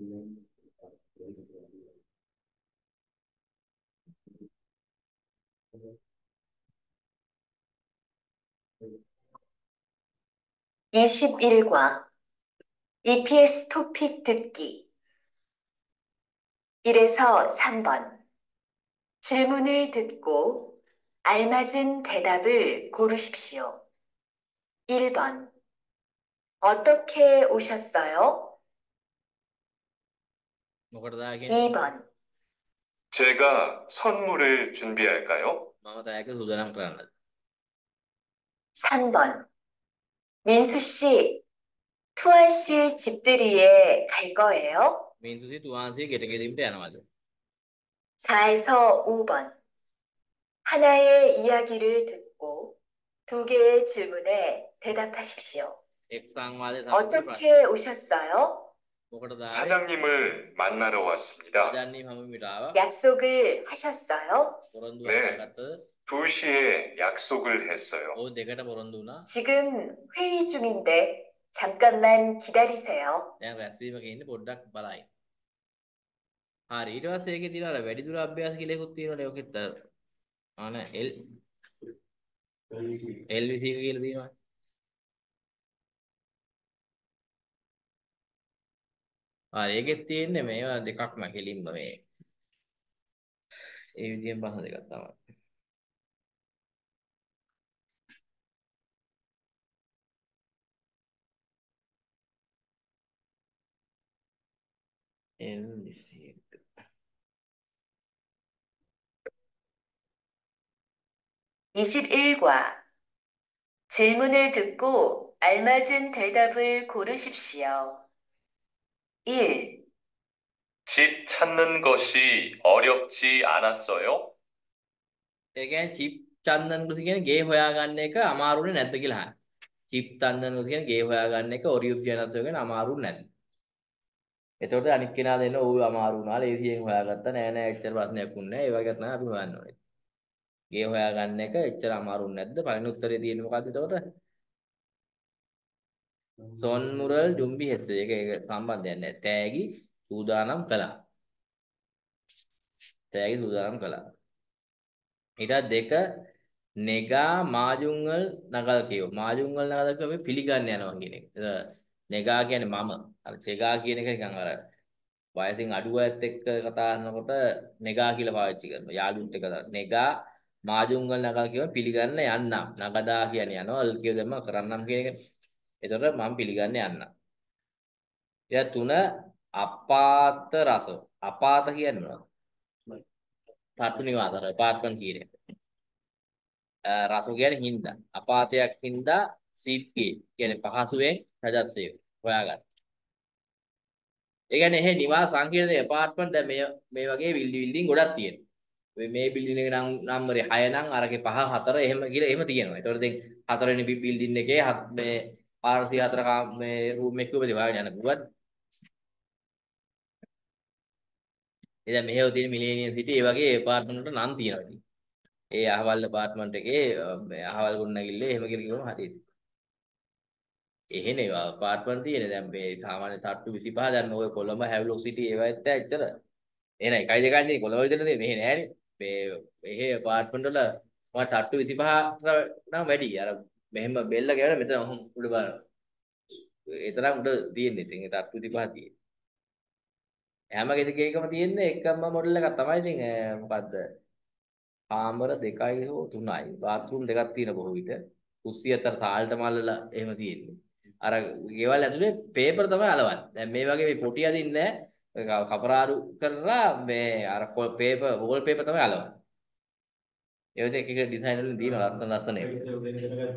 이십일 과 이피에스 토픽 듣기 일에서 삼 번 질문을 듣고 알맞은 대답을 고르십시오. 일 번 어떻게 오셨어요? මොකටද ආ කියන්නේ? 이 번 제가 선물을 준비할까요? මම තෑග්ග සූදානම් කරන්නද? 삼 번 민수 씨, 투아 씨 집들이에 갈 거예요? මිනිස්සු තුවාන්සේ ගෙට ගෙදීමට යනවාද? 사에서 오 번 하나의 이야기를 듣고 두 개의 질문에 대답하십시오. එක් සංවාදයේ සමග ප්‍රශ්න. 어떻게 오셨어요? මොකටද ආවේ? 사장님을 만나러 왔습니다. රජාණන් හමුවිට ආවා. 약속을 하셨어요? පොරොන්දුවක් 네. කරගත්තද? 두 시에 약속을 했어요. ඔව් දෙකට පොරොන්දු වුණා. 지금 회의 중인데 잠깐만 기다리세요. දැන් රැස්වීමක ඉන්නේ පොඩ්ඩක් බලයි. හරි ඊට පස්සේ ඒකේ තියෙනවා අර වැඩිදුර අභ්‍යාස කියලා එකක් තියෙනවනේ ඔකෙත් අර ආන L L විසි එක කියලා තියෙනවා. හරි ඒකෙත් තියෙන්නේ මේවා දෙකක්ම කෙලින්ම මේ ඒ විදිහෙන් ප්‍රශ්න දෙකක් තමයි. L විසි එක 이십일 과 질문을 듣고 알맞은 대답을 고르십시오. 일. 집 찾는 것이 어렵지 않았어요? ඒ කියන්නේ chip චන්දන කුසි කියන්නේ ගේ හොයාගන්න එක අමාරුනේ නැද්ද කියලා අහන. chip චන්දන කුසි කියන්නේ ගේ හොයාගන්න එක ඔරියුප් ජනස් වෙන අමාරු නැද්ද? එතකොට අනික් කෙනා දෙන්න ඕව අමාරු වුණා ලේසියෙන් හොයාගත්තා නෑ නෑ එච්චර ප්‍රශ්නයක් වුණේ නෑ ඒ වගේ තමයි අපි හොයන්න ඕනේ. ගේ හොයාගන්න එක එච්චර අමාරු නැද්ද? පළවෙනි උත්තරේ තියෙන්නේ මොකද්ද එතකොට? සොන්මුරල් ජුම්බි හෙස්ස ඒක ඒක සම්බන්ධයක් නෑ. තෑගි සූදානම් කළා. තෑගි සූදානම් කළා. ඊට දෙක නෙගා මාජුංගල් නගල් කියෝ. මාජුංගල් නගල් කියෝ අපි පිළිගන්න යනවා කියන එක. නෙගා කියන්නේ මම. අර චෙගා කියන එක නිකන් අර වයසින් අඩු අයත් එක්ක කතා කරනකොට නෙගා කියලා පාවිච්චි කරනවා. යාළුවොත් එක්ක කතා. නෙගා මාජුංගල් නගල් කියෝ පිළිගන්න යන්නම්. නගදා කියන්නේ යනවා. අල් කියෝ දැම්ම කරන්නම් කියන එක. එතකොට මම පිළිගන්න යන්නම්. ඊට තුන අපාත රස. අපාත කියන්නේ මොනවද? තට්ටු නිවාස අර apartment කියන එක. රස කියන්නේ හින්දා. අපාතයක් හින්දා සීට්ගේ කියන්නේ පහසුවෙන් රජස්සේ හොයාගන්න. ඒ කියන්නේ එහෙ නිවාස සංකීර්ණ apartment දැන් මේ මේ වගේ බිල්ඩින් ගොඩක් තියෙනවා. මේ මේ බිල්ඩින් එකේ නම් නම්බරේ හය නම් අරගේ පහ හතර එහෙම කියලා එහෙම තියෙනවා. ඒතකොට දැන් හතරවෙනි බිල්ඩින් එකේ මේ පාරසි හතර මේ රූම් එක උපදී වාගෙන යන පුළුවන්. එදා මෙහෙව තියෙන මිලේනියම් සිටි ඒ වගේ apartment වලට නම් තියෙනවා ඉතින්. ඒ අහවල් apartment එකේ අහවල් ගොඩනැගිල්ලේ එහෙම කියලා කිව්වම හරියට. එහෙනේ apartment තියෙන දැන් මේ සාමාන්‍ය තට්ටු විසිපහ දැන් ඔය කොළඹ හැව්ලොක් සිටි ඒවත් ඇත්තට. එහෙනම් එකයි දෙකයි නේ කොළඹ විතර නේ මෙහෙ නෑනේ. මේ එහෙ apartment වල මම තට්ටු විසිපහ නම් වැඩි. අර මෙහෙම බෙල්ල ගෑවල මෙතන උඩ බලන්න. ඒ තරම් උඩ තියෙන්නේ. ඉතින් ඒ තට්ටු විසිපහ තියෙන්නේ. හැම ගෙදරකම තියෙන්නේ එකම මොඩල් එකක් තමයි. ඉතින් මොකද්ද? කාමර දෙකයි හෝ තුනයි. බාත්රූම් දෙකක් තියෙන බොහෝ විට. කුස්සිය අතර සාල්ට මල්ලලා එහෙම තියෙන්නේ. අර ගෙවල් ඇතුලේ පේපර් තමයි අලවන්නේ. දැන් මේ වගේ මේ පොටි අදින්නේ නැහැ. කපරාරු කරලා මේ අර පේපර් වෝල් පේපර් තමයි අලවන්නේ. ඒ වගේ එක එක ඩිසයින් වලින් තියෙනවා ලස්සන ලස්සන ඒවා.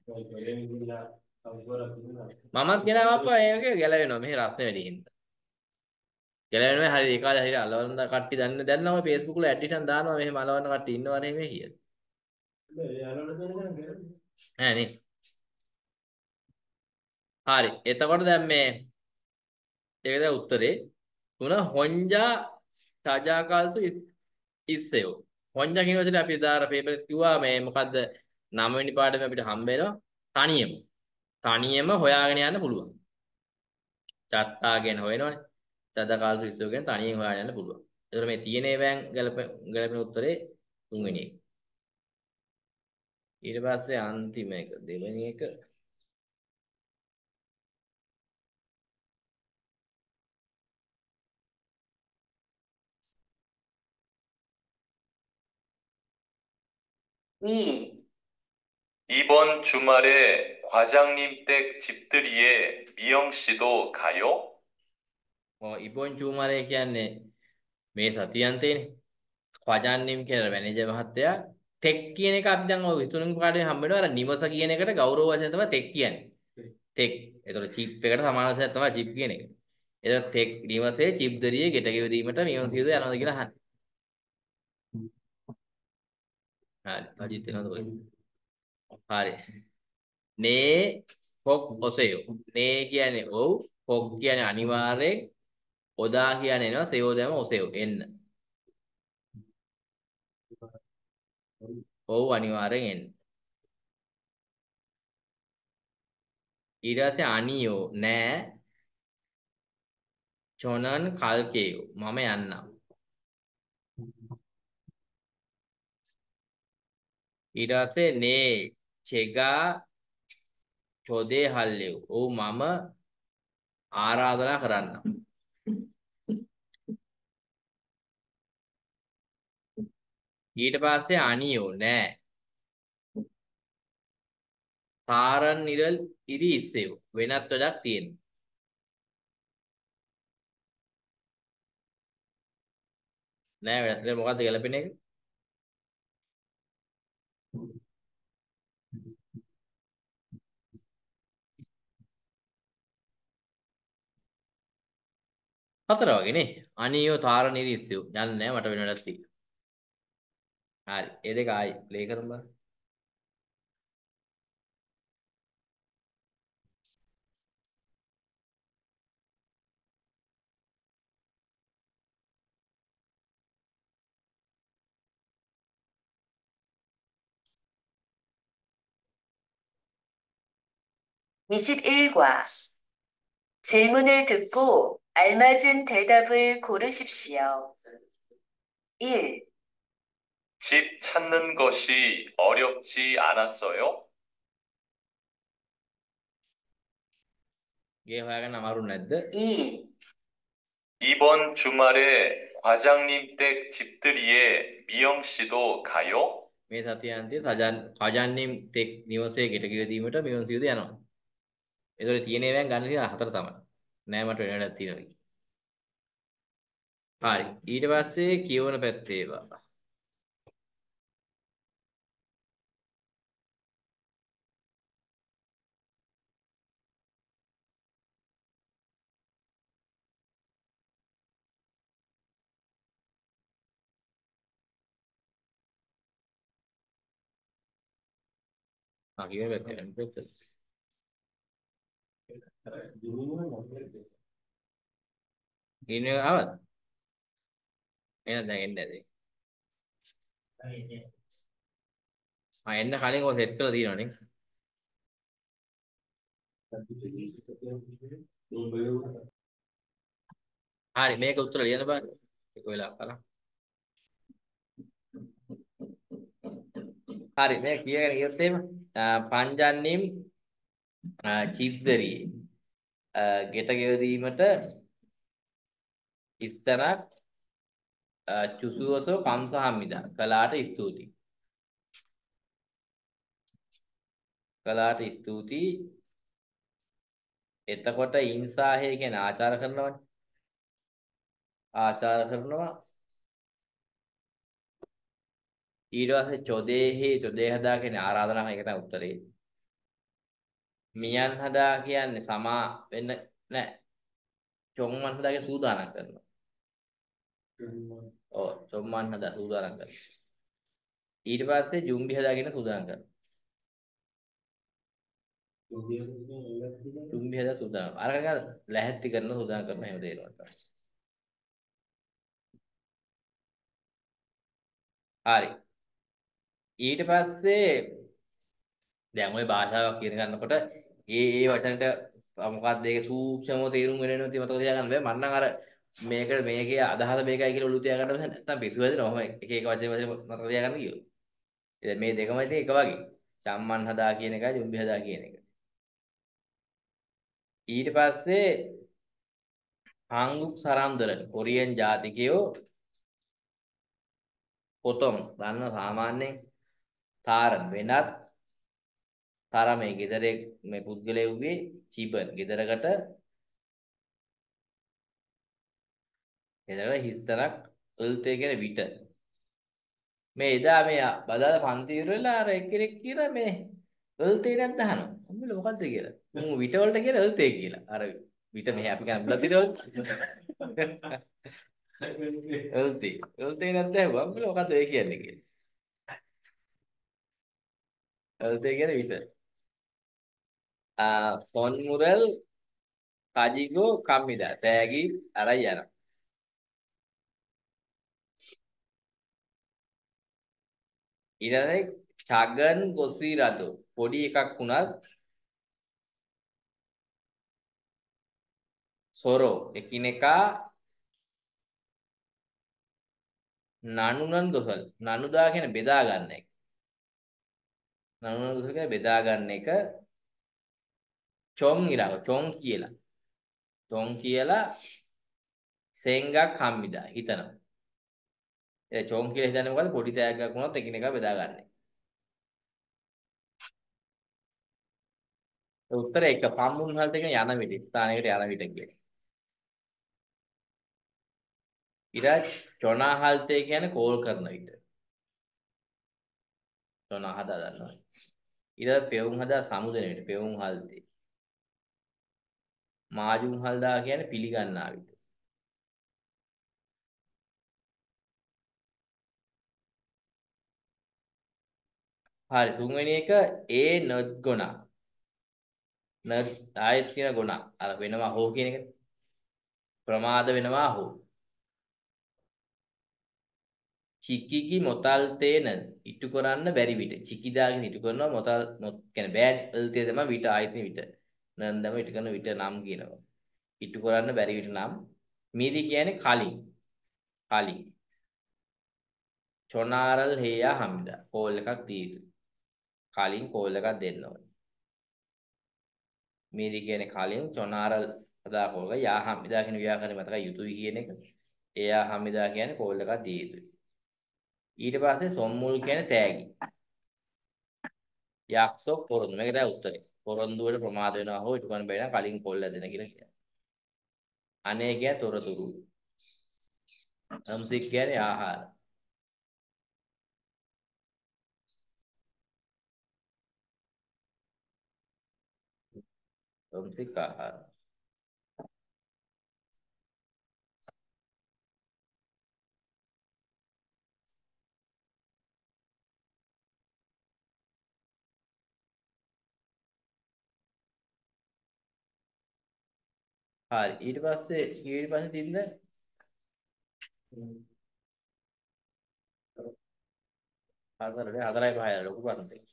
මමත් කියනවා අප්පා ඒක ගැලවෙනවා. මෙහි රස්නේ වැඩි හින්දා. ගැලවෙනවා හරි ඒ කාලේ හරියට අලවන්න කට්ටි දන්නේ දැන් නම් Facebook වල ඇඩිටන් දානවා මෙහෙම අලවන්න කට්ටි ඉන්නවා නෙමෙයි කියලා. ඈ නේ. හරි. එතකොට දැන් මේ ඒකද උත්තරේ තුන හොංජා සජාකල්තු ඉස්සෙයෝ. හොංජා කියන වචනේ අපි දාර පේපර් කිව්වා මේ මොකද්ද නව වෙනි පාඩමේ අපිට හම්බ වෙනවා තනියම. තනියම හොයාගෙන යන්න පුළුවන්. චත්තා කියන හොයනවනේ. සදාකාලික විශ්ව ගැන තනියෙන් හොයාගෙන යන්න පුළුවන්. ඒතර මේ තියෙන ඒවායින් ගැලපෙන ගැලපෙන උත්තරේ තුන්වෙනි එක. ඊට පස්සේ අන්තිම එක දෙවෙනි එක 이, 이번 주말에 과장님 댁 집들이에 미영 씨도 가요? ඔය ඉබොන් චූමාරේ කියන්නේ මේ සතියන්තේනේ. ඛවාජාන්නිම් කියලා මැනේජර් මහත්තයා ටෙක් කියන එක අපි දැන් ඔය විතුරුන් පාඩේ හම්බ වෙනවා. අර නිවස කියන එකට ගෞරව වශයෙන් තමයි ටෙක් කියන්නේ. ටෙක්. ඒතකොට චිප් එකට සමාන වශයෙන් තමයි චිප් කියන එක. එතකොට ටෙක් නිවසේ චිප් දරියේ ගෙට ගෙවීමට මියොන් සියද යනවාද කියලා අහන්නේ. හරි. අජිත් එනවද කොහෙද? හරි. නේ පොක් ඔසෙයෝ. නේ කියන්නේ ඔව්. පොක් කියන්නේ අනිවාර්යෙන්. ඔදා කියන්නේ එනවා සෙයෝදම ඔසෙයෝ එන්න. ඔව් අනිවාර්යෙන් එන්න. ඊට පස්සේ අනියෝ නෑ චොනන් කල්කේයෝ මම යන්නම්. ඊට පස්සේ නේ චෙගා චොදේ හල්ලෙව්. ඔව් මම ආරාධනා කරන්නම්. ඊට පස්සේ අනියෝ නෑ තාරන් නිරල් ඉරි ඉස්සෙව් වෙනත් වැඩක් තියෙනවා. නෑ වැඩක් මොකද්ද ගැලපෙන එක? හතර වගේ නේ. අනියෝ තාරන් ඉරි ඉස්සෙව් යන්නේ නෑ මට වෙන වැඩක් තියෙනවා. හරි. ඒ දෙක ආයි ප්ලේ කරමු බලන්න. 이십일 과 질문을 듣고 알맞은 대답을 고르십시오. 일, 집 찾는 것이 어렵지 않았어요? ගේ හොයාගන්න අමාරු නැද්ද? 이, 이번 주말에 과장님 댁 집들이에 미영 씨도 가요? මේ සතියන්තයේ සජන් කජන්නිම් තෙක් නිවසේ ගෙට ගෙවීමට මියොන් සියද යනවා. ඒතකොට තියෙන ඒවායින් ගන්න තියෙන හතර තමයි. නෑ මට වෙන වැඩක් තියෙනවා. හරි. ඊට පස්සේ කියවන පැත්තේ ඒවා. ආ කියවන පැත්තේ පැත්තේ. ඉන්නේ ආවද? එහෙනම් දැන් එන්නේ නැදේ. ආ එන්න කලින් ඔය සෙට් කරලා තියෙනවනේ. හරි මේක උත්තර ලියන්න බෑ. එක වෙලාවක් කරා. හරි මේ කියගෙන ඉයත් එහෙම පංජන්නිම් චිද්දරි ගෙට ගෙවීමට ඉස්තරක් චුසුවසෝ කම්සහම්මිදා කලාට ස්තුතියි. කලාට ස්තුතියි. එතකොට ඉන්සාහේ කියන ආචාර කරනවනේ. ආචාර කරනවා. ඊට පස්සේ චොදේහි චොදේ හදා කියන ආරාධනා කරන එක තමයි උත්තරේ. මියන් හදා කියන්නේ සමා වෙන්න නෑ. චොම්මන් හදා කියන සූදානම් කරනවා. ඔව් චොම්මන් හදා සූදානම් කරනවා. ඊට පස්සේ ජුම්බි හදා කියන සූදානම් කරනවා. ජුම්බි හදා සූදානම්. අර කන ලැහැත්ති කරන සූදානම් කරන හැම දෙයක්ම තමයි. හරි. ඊට පස්සේ දැන් ওই භාෂාවක් කියන ගන්නකොට ඒ ඒ වචනට මොකක්ද ඒක සූක්ෂමව තේරුම් ගන්න වෙනවා මතක තියාගන්න බෑ මම නම් අර මේක මේකේ අදහස මේකයි කියලා ඔලු තියා ගන්න බෑ නැත්නම් පිස්සු හැදෙනවා. ඔහම එක එක වචන වචන මතක තියා ගන්න කියෝ. ඉතින් මේ දෙකම ඉතින් එක වගේ. චම්මන් හදා කියන එකයි ජුම්බි හදා කියන එක. ඊට පස්සේ හාංගුක් සරන්දරන් කොරියන් ජාතිකයෝ පොතොම් ගන්න සාමාන්‍යයෙන් තාරන් වෙනත් තරමේ ගෙදරේ මේ පුද්ගලයෙකුගේ චිබන් ගෙදරකට ගෙදරට හිස්තරක් උල්තේ කියන විට මේ එදා මේ බදාදා පන්ති ඉවරලා අර එක්කෙනෙක් කියලා මේ උල්තේ නැද්ද අහනවා. අම්මල මොකද්ද කියලා. මම විට වලට කියලා උල්තේ කියලා. අර විට මෙහි අපි කියන බුලත් විට වලට උල්තේ උල්තේ නැද්ද අහුවා. අම්මල මොකද්ද ඒ කියන්නේ කියලා. උල්තේ කියන්නේ විට. ආ සොන් මුරල් කජිගෝ කම්මිදා තෑගි අරයි යනවා. ඊළඟට චගන් ගොසි රදෝ පොඩි එකක් වුණත් සොරෝ එකිනෙකා නනුනන් ගොසල් නනුදා කියන බෙදා ගන්න එක. නනුනන් ගොසල් කියන බෙදා ගන්න එක චොං ඉරව චොං කියලා. චොං කියලා සෙන්ගක් හම්බිදා හිතනවා. ඒ චොං කියලා හිතන්නේ මොකද්ද? පොඩි තෑග්ගක් වුණත් එකිනෙකා බෙදා ගන්න එක. ඒ උත්තරේ එක පම්මුන් හල්ට කියන යන විට ස්ථානයකට යන විට කියලා. ඊට චොනාහල්තේ කියන්නේ කෝල් කරන විට. චොනා හදා ගන්නවා. ඊට පෙවුම් හදා සමුදෙන විට පෙවුම් හල්තේ. මාජුම් හල්දා කියන්නේ පිළිගන්නා විට. හරි තුන්වෙනි එක ඒ නොත්ගොනා. න ආයත් කියන ගුණ අර වෙනවා හෝ කියන එක. ප්‍රමාද වෙනවා හෝ. චිකිගි මොතල් තේන ඉටු කරන්න බැරි විට චිකිදාගෙන ඉටු කරනවා මොතල් මොත් කියන්නේ බෑ එල්තේ තමයි විට ආයතන විට නන්දම ඉටු කරන විට නම් කියනවා ඉටු කරන්න බැරි විට නම් මීදි කියන්නේ කලින් කලින් චොනාරල් හේයා හම්දා කෝල් එකක් දී යුතුයි කලින් කෝල් එකක් දෙන්න ඕනේ මීදි කියන්නේ කලින් චොනාරල් හදා කෝල් එක යා හම්දා කියන ව්‍යාකරණ මතක යුතුයි කියන එක එයා හම්දා කියන්නේ කෝල් එකක් දී යුතුයි ඊට පස්සේ සොම්මුල් කියන්නේ තෑගි යක්ෂෝ පොරොන්දු මේක තමයි උත්තරේ. පොරොන්දුවට ප්‍රමාද වෙනවා හෝ ඊට ගන්න බැරි නම් කලින් කොල්ල දෙන කියලා කියනවා. අනේ කිය තොරතුරු. අම්සික් කියන්නේ ආහාර. අම්සික් ආහාර. හරි ඊට පස්සේ ඊට පස්සේ තින්ද හතරේ හතරයි පහයි ලොකු ප්‍රශ්න දෙක.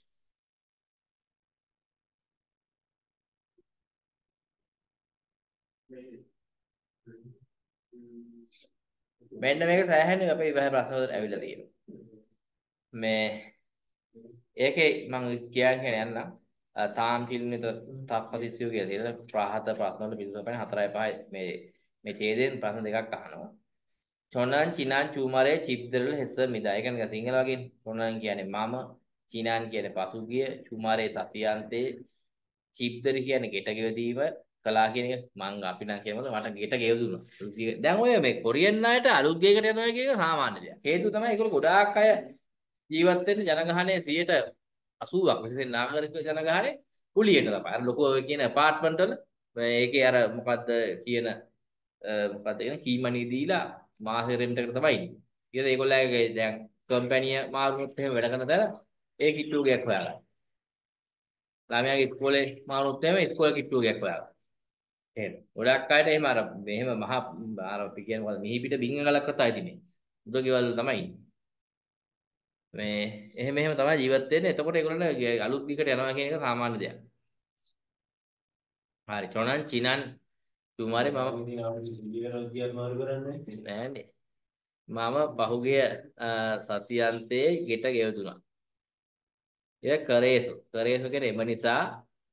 මෙන්න මේක සෑහෙන අපේ විභාග ප්‍රශ්න වලට ඇවිල්ලා තියෙනවා. මේ ඒකේ මම කියන්නේ යන්නම් තාම් පිළිමිත තප්පතිසියු කියලා තියෙනවා. ප්‍රාහත ප්‍රශ්න වල පිළිතුරු අපේ හතරයි පහයි මේ මේ ඡේදයෙන් ප්‍රශ්න දෙකක් අහනවා. චොනන් චිනාන් චූමරේ චිප්දරල හෙස මිදා. ඒ කියන්නේ සිංහල වගේ චොනන් කියන්නේ මම, චිනාන් කියන්නේ පසුගිය, චූමරේ සතියාන්තේ, චිප්දර කියන්නේ ගෙට ගෙවදීම කලා කියන එක මං අපි නම් කියනවද මට ගෙට ගෙවදුනා. දැන් ඔය මේ කොරියන් අයට අලුත් ගේකට යනවා කියන එක සාමාන්‍ය දෙයක්. හේතුව තමයි ඒගොල්ලෝ ගොඩාක් අය ජීවත් වෙන්නේ ජනගහනයේ සියයට අසූවක් විශේෂයෙන් නාගරික ජනගහනයේ කුලියට තමයි. අර ලොකු ඔය කියන ඇපාර්ට්මන්ට් වල ඒකේ අර මොකද්ද කියන මොකද්ද කියන කීමණී දීලා මාසෙ රෙන්ට් එකට තමයි ඉන්නේ. ඊට ඒගොල්ලෝගේ දැන් කම්පැනි මාරුනොත් එහෙම වැඩ කරන තැන ඒ කිට්ටුවකයක් හොයාගන්න. ළමයාගේ ඉස්කෝලේ මාරුනොත් එහෙම ඉස්කෝලේ කිට්ටුවකයක් හොයාගන්න. එහෙම. ගොඩක් අයට එහෙම අර මෙහෙම මහා අර අපි කියන්නේ මොකද්ද මිහි පිට බින්ගලක් වතයි ඉතිනේ. උඩ ගෙවල් තමයි ඉන්නේ. මේ එහෙම එහෙම තමයි ජීවත් වෙන්නේ. එතකොට ඒගොල්ලෝ අලුත් දිකට යනවා කියන එක සාමාන්‍ය දෙයක්. හරි. චොනන් චිනන් තුමාරේ මම ඉතින් අපිට ඉන්දියානු කියන්න මාරු කරන්නේ. නෑනේ. මම පහුගිය සතියන්තයේ ගෙට ගෙවතුනා. ඒක කරේසු. කරේසු කියන්නේ එම නිසා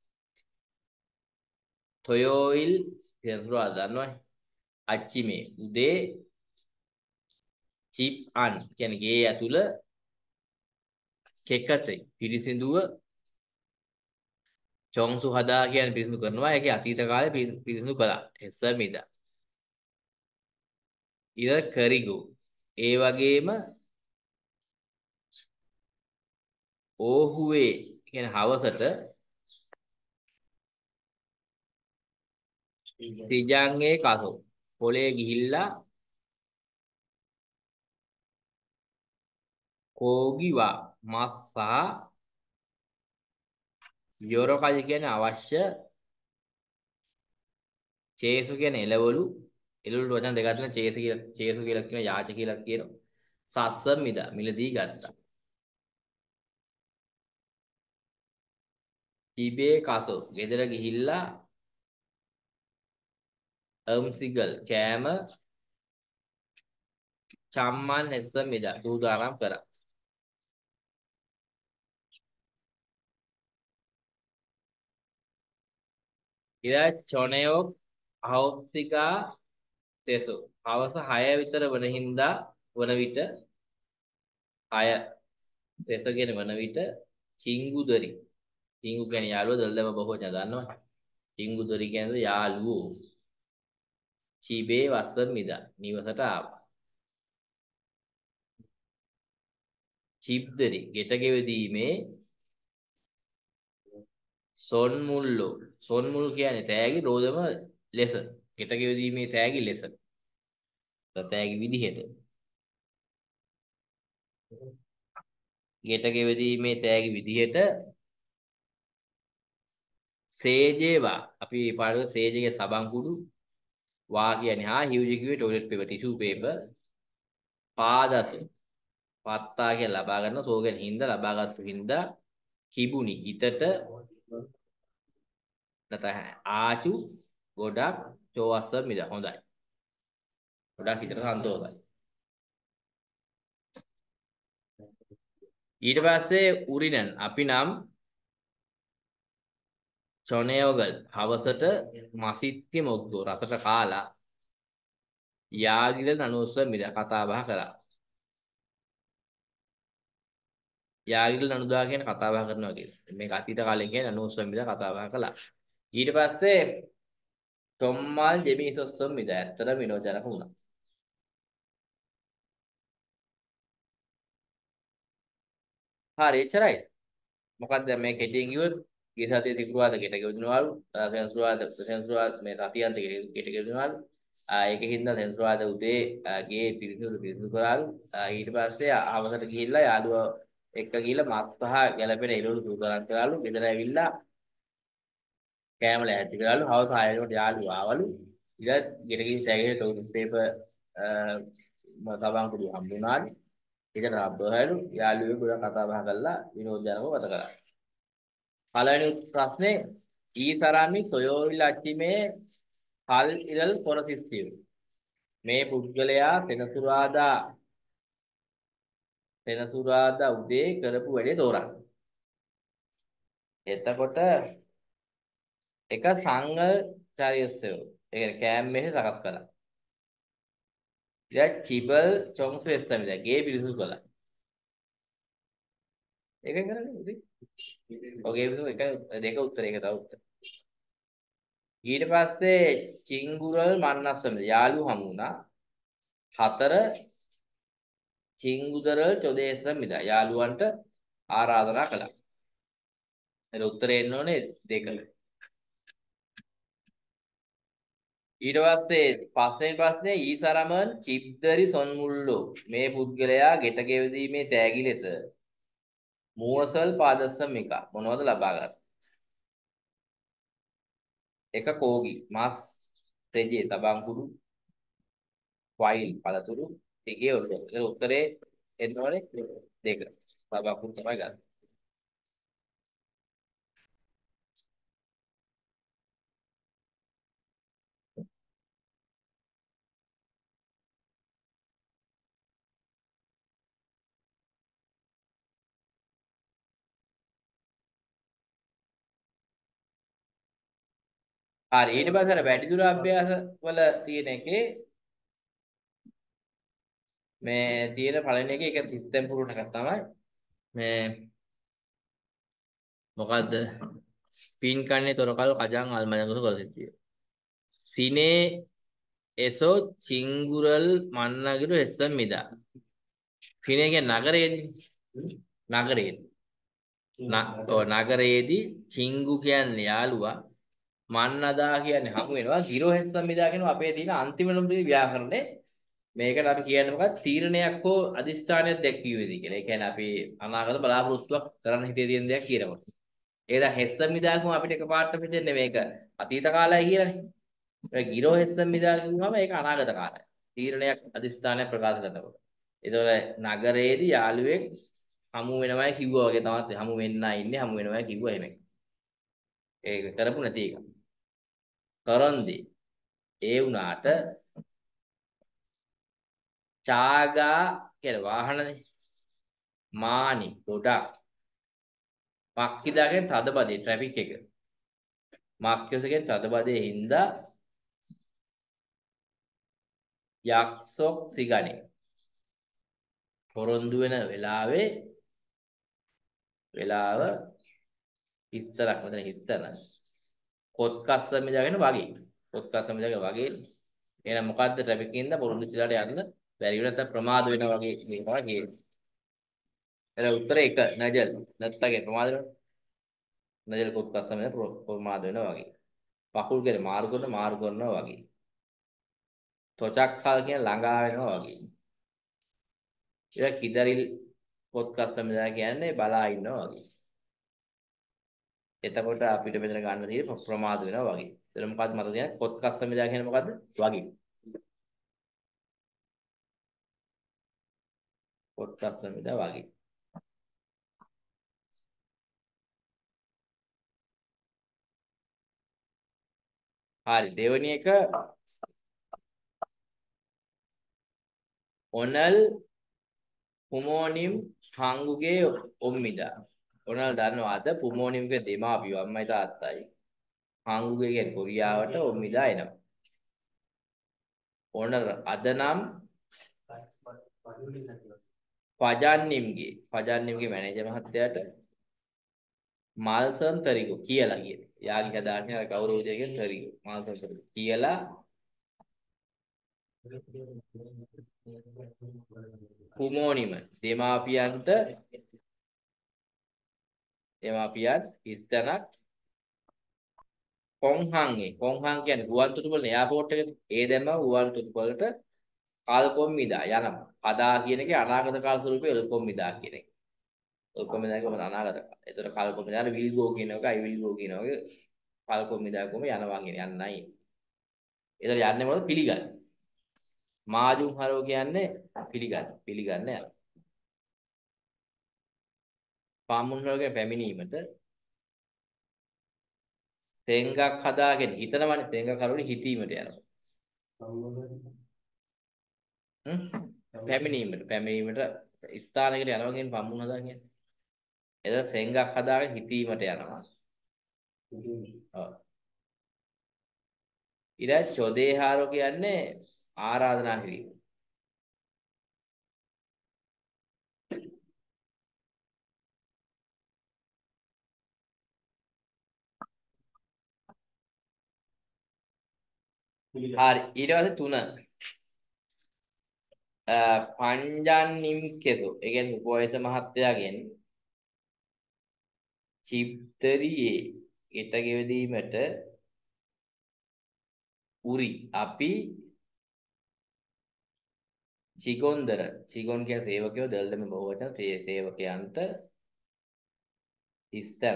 තොයෝයිල් කියනවා දන්නවනේ. අච්චි මේ උදේ චිප් අන් කියන්නේ ගේ ඇතුළ කෙකතේ පිරිසිදුව චොංසු හදා කියන පිරිසිදු කරනවා. ඒකේ අතීත කාලේ පිරිසිදු කළා. එස්සමිදා. ඉර කරිගු. ඒ වගේම ඕහුවේ කියන්නේ හවසට තිජංගේ කසෝ පොලේ ගිහිල්ලා කෝගිවා මස් සහ යොරකජ කියන්නේ අවශ්‍ය චේසු කියන්නේ එළවලු එළවලු වචන දෙකක් තියෙනවා චේසු කියලා චේසු කියලා කියන යාච කියලා කියනවා සස්ස මිද මිලදී ගත්තා තිබේ කසෝ ගෙදර ගිහිල්ලා අම්සිගල් කෑම චම්මන් හෙස්ස මිද සූදානම් කරා ඉරා චොනයෝ හවුසිකා තෙසු හවස හය විතර වන හින්දා වන විට හය තෙස කියන වන විට චිංගුදරි චිංගු කියන්නේ යාළුවා දල්දම බොහෝචන දන්නවනේ චිංගුදරි කියන්නේ යාළුවෝ චිබේ වස්ස මිදා නිවසට ආවා චිබ්දරි ගෙට ගෙවදීමේ සොන් මුල්ලෝ සොන් මුල් කියන්නේ තෑගි රෝදම ලෙස ගෙට ගෙවදීමේ තෑගි ලෙස තෑගි විදිහට ගෙට ගෙවදීමේ තෑගි විදිහට සේජේවා අපි පාඩුව සේජගේ සබන් කුඩු වා කියන්නේ හා හියුජි කිව්වේ ටොයිලට් පේපර් ටිෂු පේපර් පාදස පත්තා කියලා ලබා ගන්න සෝගෙන හින්දා ලබාගත්තු හින්දා කිබුනි හිතට නැතහ ආචු ගොඩක් චෝවස්ස මිද හොඳයි ගොඩක් හිතට සන්තෝෂයි ඊට පස්සේ උරිනන් අපි නම් චොනයෝගල් හවසට මසිත්ති මොද්දු රතට කාලා යාගිල නනුස්ස මිද කතා බහ කරා යාගිල නනුදා කියන කතා බහ කරනවා කියන්නේ මේක අතීත කාලේ කියන නනුස්ස මිද කතා බහ කළා ඊට පස්සේ තොම්මල් ජෙමිසොස්ස මිද ඇත්තට විනෝදජනක වුණා හරි එච්චරයි මොකක්ද මේ කෙටියෙන් කිව්වොත් ගිය සතියේ සිකුරාද ගෙට ගෙවදිනවලු සෙන්සුරාද සෙන්සුරාද මේ සතියන්ත ගෙට ගෙවදිනවලු ඒකෙන් හින්දා සෙන්සුරාද උදේ ගේ පිරිසිදු පිරිසිදු කරාලු ඊට පස්සේ අවසට ගිහිල්ලා යාළුවා එක්ක ගිහිල්ලා මත් සහ ගැලපෙන ඉරවලු සූදානම් කරාලු ගෙදර ඇවිල්ලා කෑම ලෑස්ති කරාලු හවස හය වෙනකොට යාළුවා ආවලු ඊට ගෙට ගිහින් තෑගේ ටොයිලට් පේපර් සබන් කුඩු හම්බුනාලු ඒකට හම්බවලු යාළුවෝ ගොඩක් කතා බහ කරලා විනෝදජනකව ගත කරා පළවෙනි ප්‍රශ්නේ ඊසරාමි සොයෝවිල් අච්චිමේ කල් ඉරල් පොරසිස්තිය මේ පුද්ගලයා සෙනසුරාදා සෙනසුරාදා උදේ කරපු වැඩේ තෝරන්න. එතකොට එක සංඝ චාරියස්සය ඒ කියන්නේ කෑම මෙහෙ සකස් කළා. ඊට චිබල් චොංසු එස්සමිද ගේ පිරිසුදු කළා. ඒකෙන් කරන්නේ උදේ. ඔගේ විසු එක දෙක උත්තර ඒක තව උත්තර. ඊට පස්සේ චිංගුරල් මන්නස්සමිද යාළු හමු වුණා. හතර චිංගුදරල් චොදේසමිද යාළුවන්ට ආරාධනා කළා. එතන උත්තරේ එන්න ඕනේ දෙක. ඊට පස්සේ පස්වෙනි ප්‍රශ්නේ ඊසරමන් චිබ්දරි සොන්මුල්ලෝ මේ පුද්ගලයා ගෙට ගෙවදීමේ තෑගි ලෙස මූවසල් පාදස්සම් එක මොනවද ලබා ගත්තේ? එක කෝගි මස් තෙජේ තබංකුඩු ෆයිල් පළතුරු දෙකේ ඔසල. ඒක උත්තරේ එන්න ඕනේ දෙක. තබංකුඩු තමයි ගන්න. හරි ඊට පස්සේ අර වැඩිදුර අභ්‍යාස වල තියෙන එකේ මේ තියෙන පළවෙනි එකේ ඒක සිස්ටම් පුරුණ එකක් තමයි මේ මොකද්ද පින් කන්නේ තොරකල් කජං අල්මජංගස කරසිතිය සිනේ එසෝ චිංගුරල් මන්නගිරු එස්සම් මිදා පිනේ කියන්නේ නගරේනේ නගරේ ඔව් නගරයේදී චිංගු කියන්නේ යාළුවා මන්නදා කියන්නේ හමු වෙනවා ගිරෝ හෙස්සම් මිදා කියනවා අපේ තියෙන අන්තිමම ව්‍යාකරණේ මේකට අපි කියන්නේ මොකක්ද තීරණයක් හෝ අදිස්ථානයක් දැක්විය යුතුයි කියලා. ඒ කියන්නේ අපි අනාගත බලාපොරොත්තුවක් කරන්න හිතේ තියෙන දෙයක් කියනවා. ඒක දැන් හෙස්සම් මිදාගම අපිට එකපාරට පිටින්නේ මේක අතීත කාලය කියලානේ. ඒ ගිරෝ හෙස්සම් මිදා කියුවම ඒක අනාගත කාලය. තීරණයක් අදිස්ථානයක් ප්‍රකාශ කරනකොට. ඒතකොට නගරයේදී යාළුවෙක් හමු වෙනවයි කිව්වා වගේ තමයි හමු වෙන්නයි ඉන්නේ හමු වෙනවයි කිව්වා එහෙම. ඒක කරපු නැති එක. කරන්දී ඒ වුණාට චාගා කියන වාහනනේ මානි ගොඩක් මක්කිදාගෙන් තදබදේ ට්‍රැෆික් එක මක්කියසගෙන් තදබදේ හින්දා යක්සොක් සිගණේ පොරොන්දු වෙන වෙලාවේ වෙලාව ඉස්තරක් මෙතන හිටතන කොත්කස්ස මිදාගෙන වගේ කොත්කස්ස මිදාගෙන වගේ එහෙනම් මොකද්ද ට්‍රැෆික් එකෙන්ද පොරොන්දු චිලාට යන්න බැරි වෙන ප්‍රමාද වෙනවා වගේ මේ තමයි කියන්නේ එර උත්තරේ එක නජල් නැත්තගේ ප්‍රමාද වෙනවා නජල් කොත්කස්ස මිද ප්‍රමාද වෙනවා වගේ පකුල් කෙර මාරු කරන මාරු කරනවා වගේ තොචක් කල් කියන ළඟා වෙනවා වගේ ඒක කිදරිල් පොත්කස්ස මිදා කියන්නේ බලා ඉන්නවා වගේ එතකොට අපිට මෙතන ගන්න තියෙන්නේ ප්‍රමාද වෙනවා වගේ. එතන මොකද්ද මතක තියන්න පොත්කස්ස මිදා කියන්නේ මොකද්ද? වගේ. පොත්කස්ස මිදා වගේ. හරි දෙවෙනි එක ඔනල් පුමෝනිම් හංගුගේ ඔම්මිදා. ඔනල් දන්නවාද පුමෝනිම්ගේ දෙමාපියෝ අම්මයි තාත්තයි. හංගුගේ කියන්නේ කොරියාවට ඔම්මිදා එනවා. ඔනල් අද නම් පජන්නිම්ගේ පජන්නිම්ගේ මැනේජර් මහත්තයාට මාල්සන් තරිකෝ කියලා කියන. යාගේ හදාන්නේ අර ගෞරවජයගෙන් තරිකෝ මාල්සන් තරිකෝ කියලා කුමෝනිම දෙමාපියන්ට දෙමාපියන් ඉස්තනක් කොන්හංගේ කොන්හං කියන්නේ ගුවන් තොටුපළ එයාපෝට් එකනේ. ඒ දැම්ම ගුවන් තොටුපළට කාල්කොම්මිදා යනවා. කදා කියන එකේ අනාගත කාල ස්වරූපේ එල්කොම්මිදා කියන එක. එල්කොම්මිදා කියන්නේ අනාගත කාල. ඒතර කාල්කොම්මිදා විල් ගෝ කියන එක අයි විල් ගෝ කියන එක කාල්කොම්මිදා කොම යනවා කියන යන්නයි. ඒතර යන්නේ මොකද පිළිගන්න. මාජුම් හරෝ කියන්නේ පිළිගන්න. පිළිගන්න යනවා. පාමුන්හරගේ පැමිණීමට තෙංගක් හදාගෙන හිතනවනේ තෙංගක් හරෝනේ හිතීමට යනවා. හ්ම් පැමිණීමට පැමිණීමට ස්ථානයකට යනවා කියන්නේ පම්මුණ හදා කියන්නේ. එතන සෙංගක් හදාගෙන හිතීමට යනවා. ඔව්. ඊට චොදේහාරෝ කියන්නේ ආරාධනා කිරීම. හරි ඊට පස්සේ තුන පංජන්නිම් කෙසෝ ඒ කියන්නේ උපවයස මහත්තයාගෙන් චිප්තරියේ ඊට ගෙවදීමට උරි අපි චිගොන්දර චිගොන් කියන සේවකයෝ දෙල්ලම බහුවචන සේවකයන්ට ඉස්තර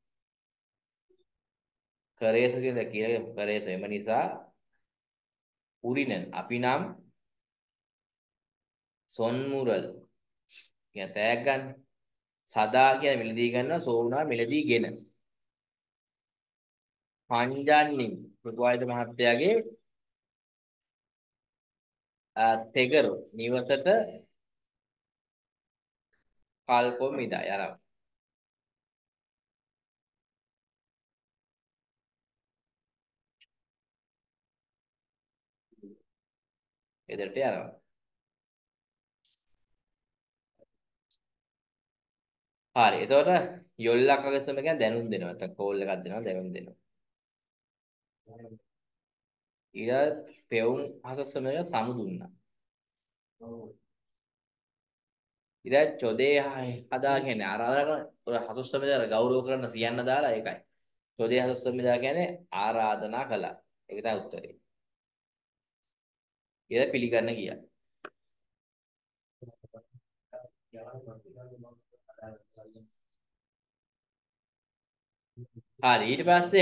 කරේස කියන කියලා කරේස එම නිසා උරිනන් අපි නම් සොන්මුරල් කියන තෑග් ගන්න සදා කියන මිලදී ගන්නවා සෝුණා මිලදීගෙන පංජන්නිම් පුදුවායද මහත්තයාගේ තෙගරු නිවසට කල්පොම් ඉදා යනවා ගෙදරට යනවා. හරි. එතකොට යොල්ලක් අගසම කියන්නේ දැනුම් දෙනවා. නැත්නම් කෝල් එකක් දෙනවා දැනුම් දෙනවා. ඊට පෙවුම් හසස්සම එක සමු දුන්නා. ඊට චොදේ හදා කියන්නේ ආරාධනා කරන හසස්සම දර ගෞරව කරන සියන්න දාලා ඒකයි. චොදේ හසස්සම දා කියන්නේ ආරාධනා කළා. ඒක තමයි උත්තරේ. ඊට පිළිගන්න ගියා. හරි ඊට පස්සේ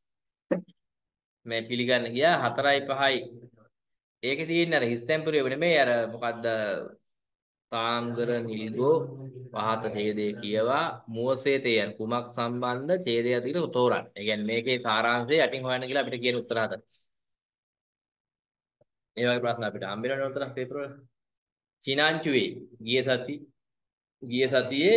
මේ පිළිගන්න ගියා හතරයි පහයි. ඒකේ තියෙන අර හිස්තැම්පුරේ නෙමෙයි අර මොකද්ද තාංගර නිල්ගෝ පහත ඡේදයේ කියවා මුවසේ තේයන් කුමක් සම්බන්ධ ඡේදයක් විතර තෝරන්න. ඒ කියන්නේ මේකේ සාරාංශය යටින් හොයන්න කියලා අපිට කියන උත්තර හතර. ඒ වගේ ප්‍රශ්න අපිට හම්බ වෙනවනේ උත්තර පේපර් වල. චිනාංචුවේ ගිය සති ගිය සතියේ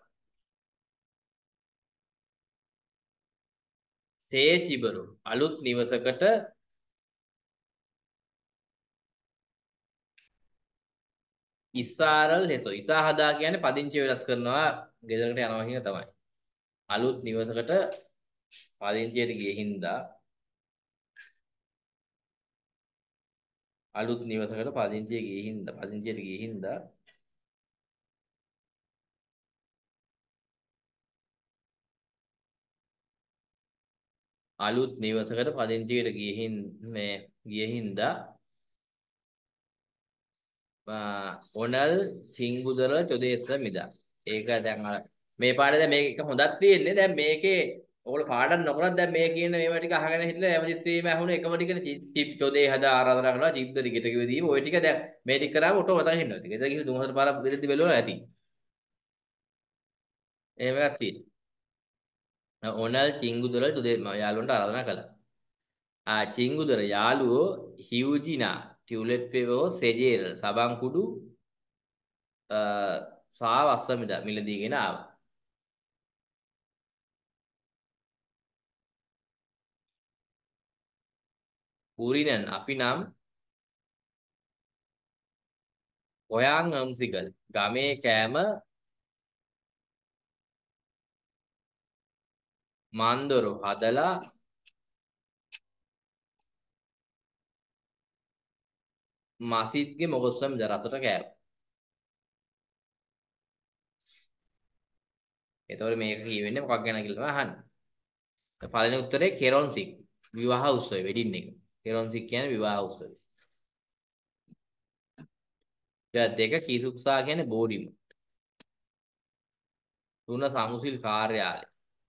සේචිබරු අලුත් නිවසකට ඉස්සාරල් හෙසෝ ඉසා හදා කියන්නේ පදිංචි වෙනස් කරනවා ගෙදරකට යනවා කියන තමයි. අලුත් නිවසකට පදිංචියට ගිය හින්දා අලුත් නිවසකට පදිංචිය ගිය හින්දා පදිංචියට ගිය හින්දා අලුත් නිවසකට පදිංචියට ගිය හින්දා මේ ගිය හින්දා ඔනල් චිංගුදර චොදේස්ස මිදා. ඒක දැන් අර මේ පාඩේ දැන් මේක හොඳක් තියෙන්නේ. දැන් මේකේ ඔයගොල්ලෝ පාඩම් නොකරත් දැන් මේ කියන මේවා ටික අහගෙන හිටලා හැමතිස්සෙම ඇහුනේ එකම ටිකනේ චිප් චොදේ හදා ආරාධනා කරනවා චිප්ද ටිකට කිව්වදීම ওই ටික දැන් මේ ටික කරාම ඔටෝ මතක හිටිනවා. ටික ඉතින් ගිහින් තුන් හතර පාරක් ගෙදරදී බැලුවා ඇති. එහෙම එකක් තියෙනවා. ඔනල් චිංගුදර චොදේ යාළුවන්ට ආරාධනා කළා. ආ චිංගුදර යාළුවෝ හියුජිනා ටියුලෙට් පෙවෝ සෙජේරල් සබන්කුඩු සා වස්සමිද මිලදීගෙන ආවා. උරිනන් අපි නම් ඔයාන් අම්සිකල් ගමේ කෑම මන්දොරු හදලා මසිද්ගේ මොගොස්සම් ජරසට කෑව. එතකොට මේක කියවෙන්නේ මොකක් ගැන කියලා තමයි අහන්නේ. පළවෙනි උත්තරේ කෙරොන්සික් විවාහ උත්සවය වෙඩින් එක. කෙරොන්සික් කියන්නේ විවාහ උත්සවය. ඊට දෙක කීසුක්සා කියන්නේ බෝඩිම. තුන සමුසිල් කාර්යාලය.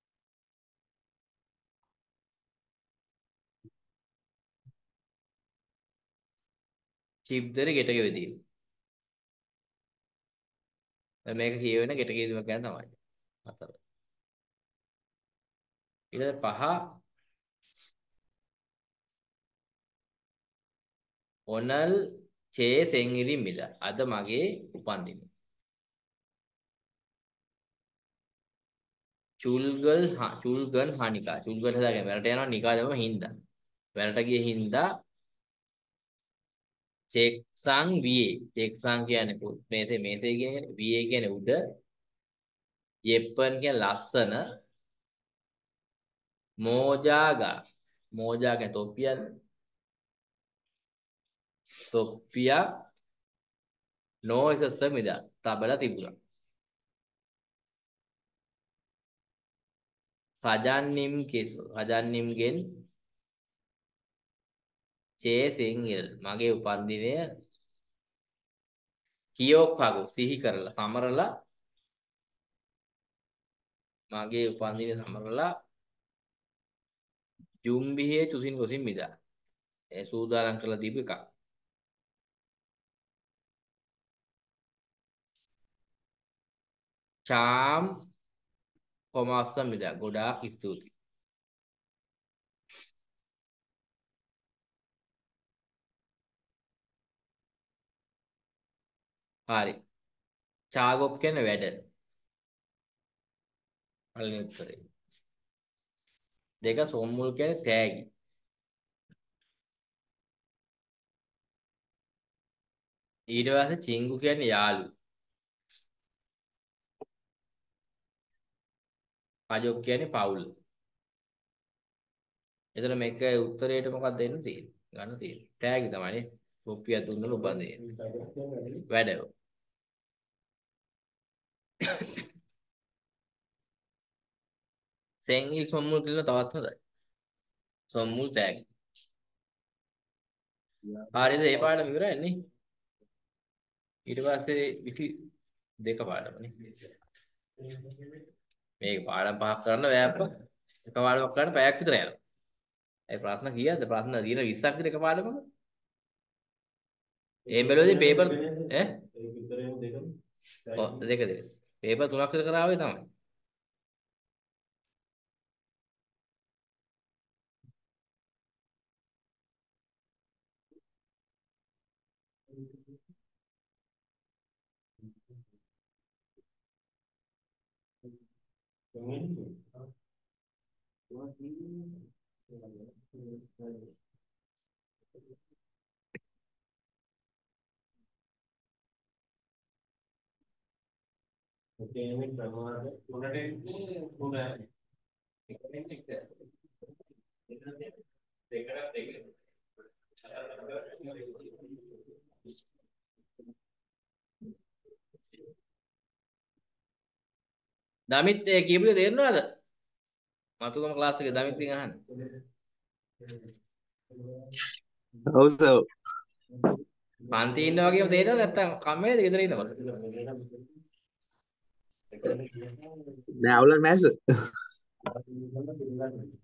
චිප්දරි ගෙට ගෙවදීම. මේක කියවෙන්නේ ගෙට ගෙවීම ගැන තමයි. හතර. ඊට පහ ඔනල් චේ සෙන්ගිරි මිල අද මගේ උපන්දින. චුල්ගල් හා චුල්ගන් හානිකා චුල්ගල් හදාගෙන වැරට යනවා නිකාදම හින්දා. වැරට ගිය හින්දා චෙක්සං වියේ චෙක්සං කියන්නේ මේසේ මේසේ කියන්නේ වියේ කියන්නේ උඩ යෙප්පන් කියන්නේ ලස්සන මෝජාගා මෝජා කියන්නේ තොප්පියක් තොප්පියක් නෝයිසස් මිදා තබලා තිබුණා. සජන්නිම් කෙස සජන්නිම්ගෙන් චේ සිංහිල් මගේ උපන්දිනය කියෝක් කගු සිහි කරලා සමරලා මගේ උපන්දිනය සමරලා යුම්බිහේ චුසින් ගොසින් මිදා. ඒ සූදානම් කරලා දීපු එකක්. චාම් කොමස්ස මිදා ගොඩාක් ස්තුතියි. හරි. චාගොප් කියන්නේ වැඩ. පළවෙනි උත්තරේ. දෙක සොම්මුල් කියන්නේ තෑගි. ඊට පස්සේ චිංගු කියන්නේ යාළු. පජොක් කියන්නේ පවුල. එතන මේක උත්තරේට මොකක්ද දෙන්න තියෙන්නේ? ගන්න තියෙන්නේ. ටැග් තමයි නේ. රුපියල් දුන්නලු බඳේ. වැඩව. සෙන්ගිල් සොම්මුල් කියලා තවත් හොඳයි. සොම්මුල් ටැග්. හරිද? ඒ පාඩම ඉවරයි නේ. ඊට පස්සේ විසි දෙක පාඩමනේ. මේක පාඩම් පහක් කරන්න වැයප්ප. එක පාඩමක් කරන්න පැයක් විතර යනවා. ඒ ප්‍රශ්න කීයද? ප්‍රශ්න දින විස්සක් විතර එක පාඩමක. ඒ බැලුවදී පේපර් ඈ? ඔව් දෙක දෙක. පේපර් තුනක් විතර කරාවේ තමයි. දමිත් ඒ කියපු දේ තේරෙනවද? මතුගම ක්ලාස් එකේ දමිත් ඉතින් අහන්න. ඔව් සර්. පන්ති ඉන්න වගේම තේරෙනවද නැත්තම් කම්මැලිද ගෙදර ඉන්නකොට? නෑ අවුලක් නෑ සර්.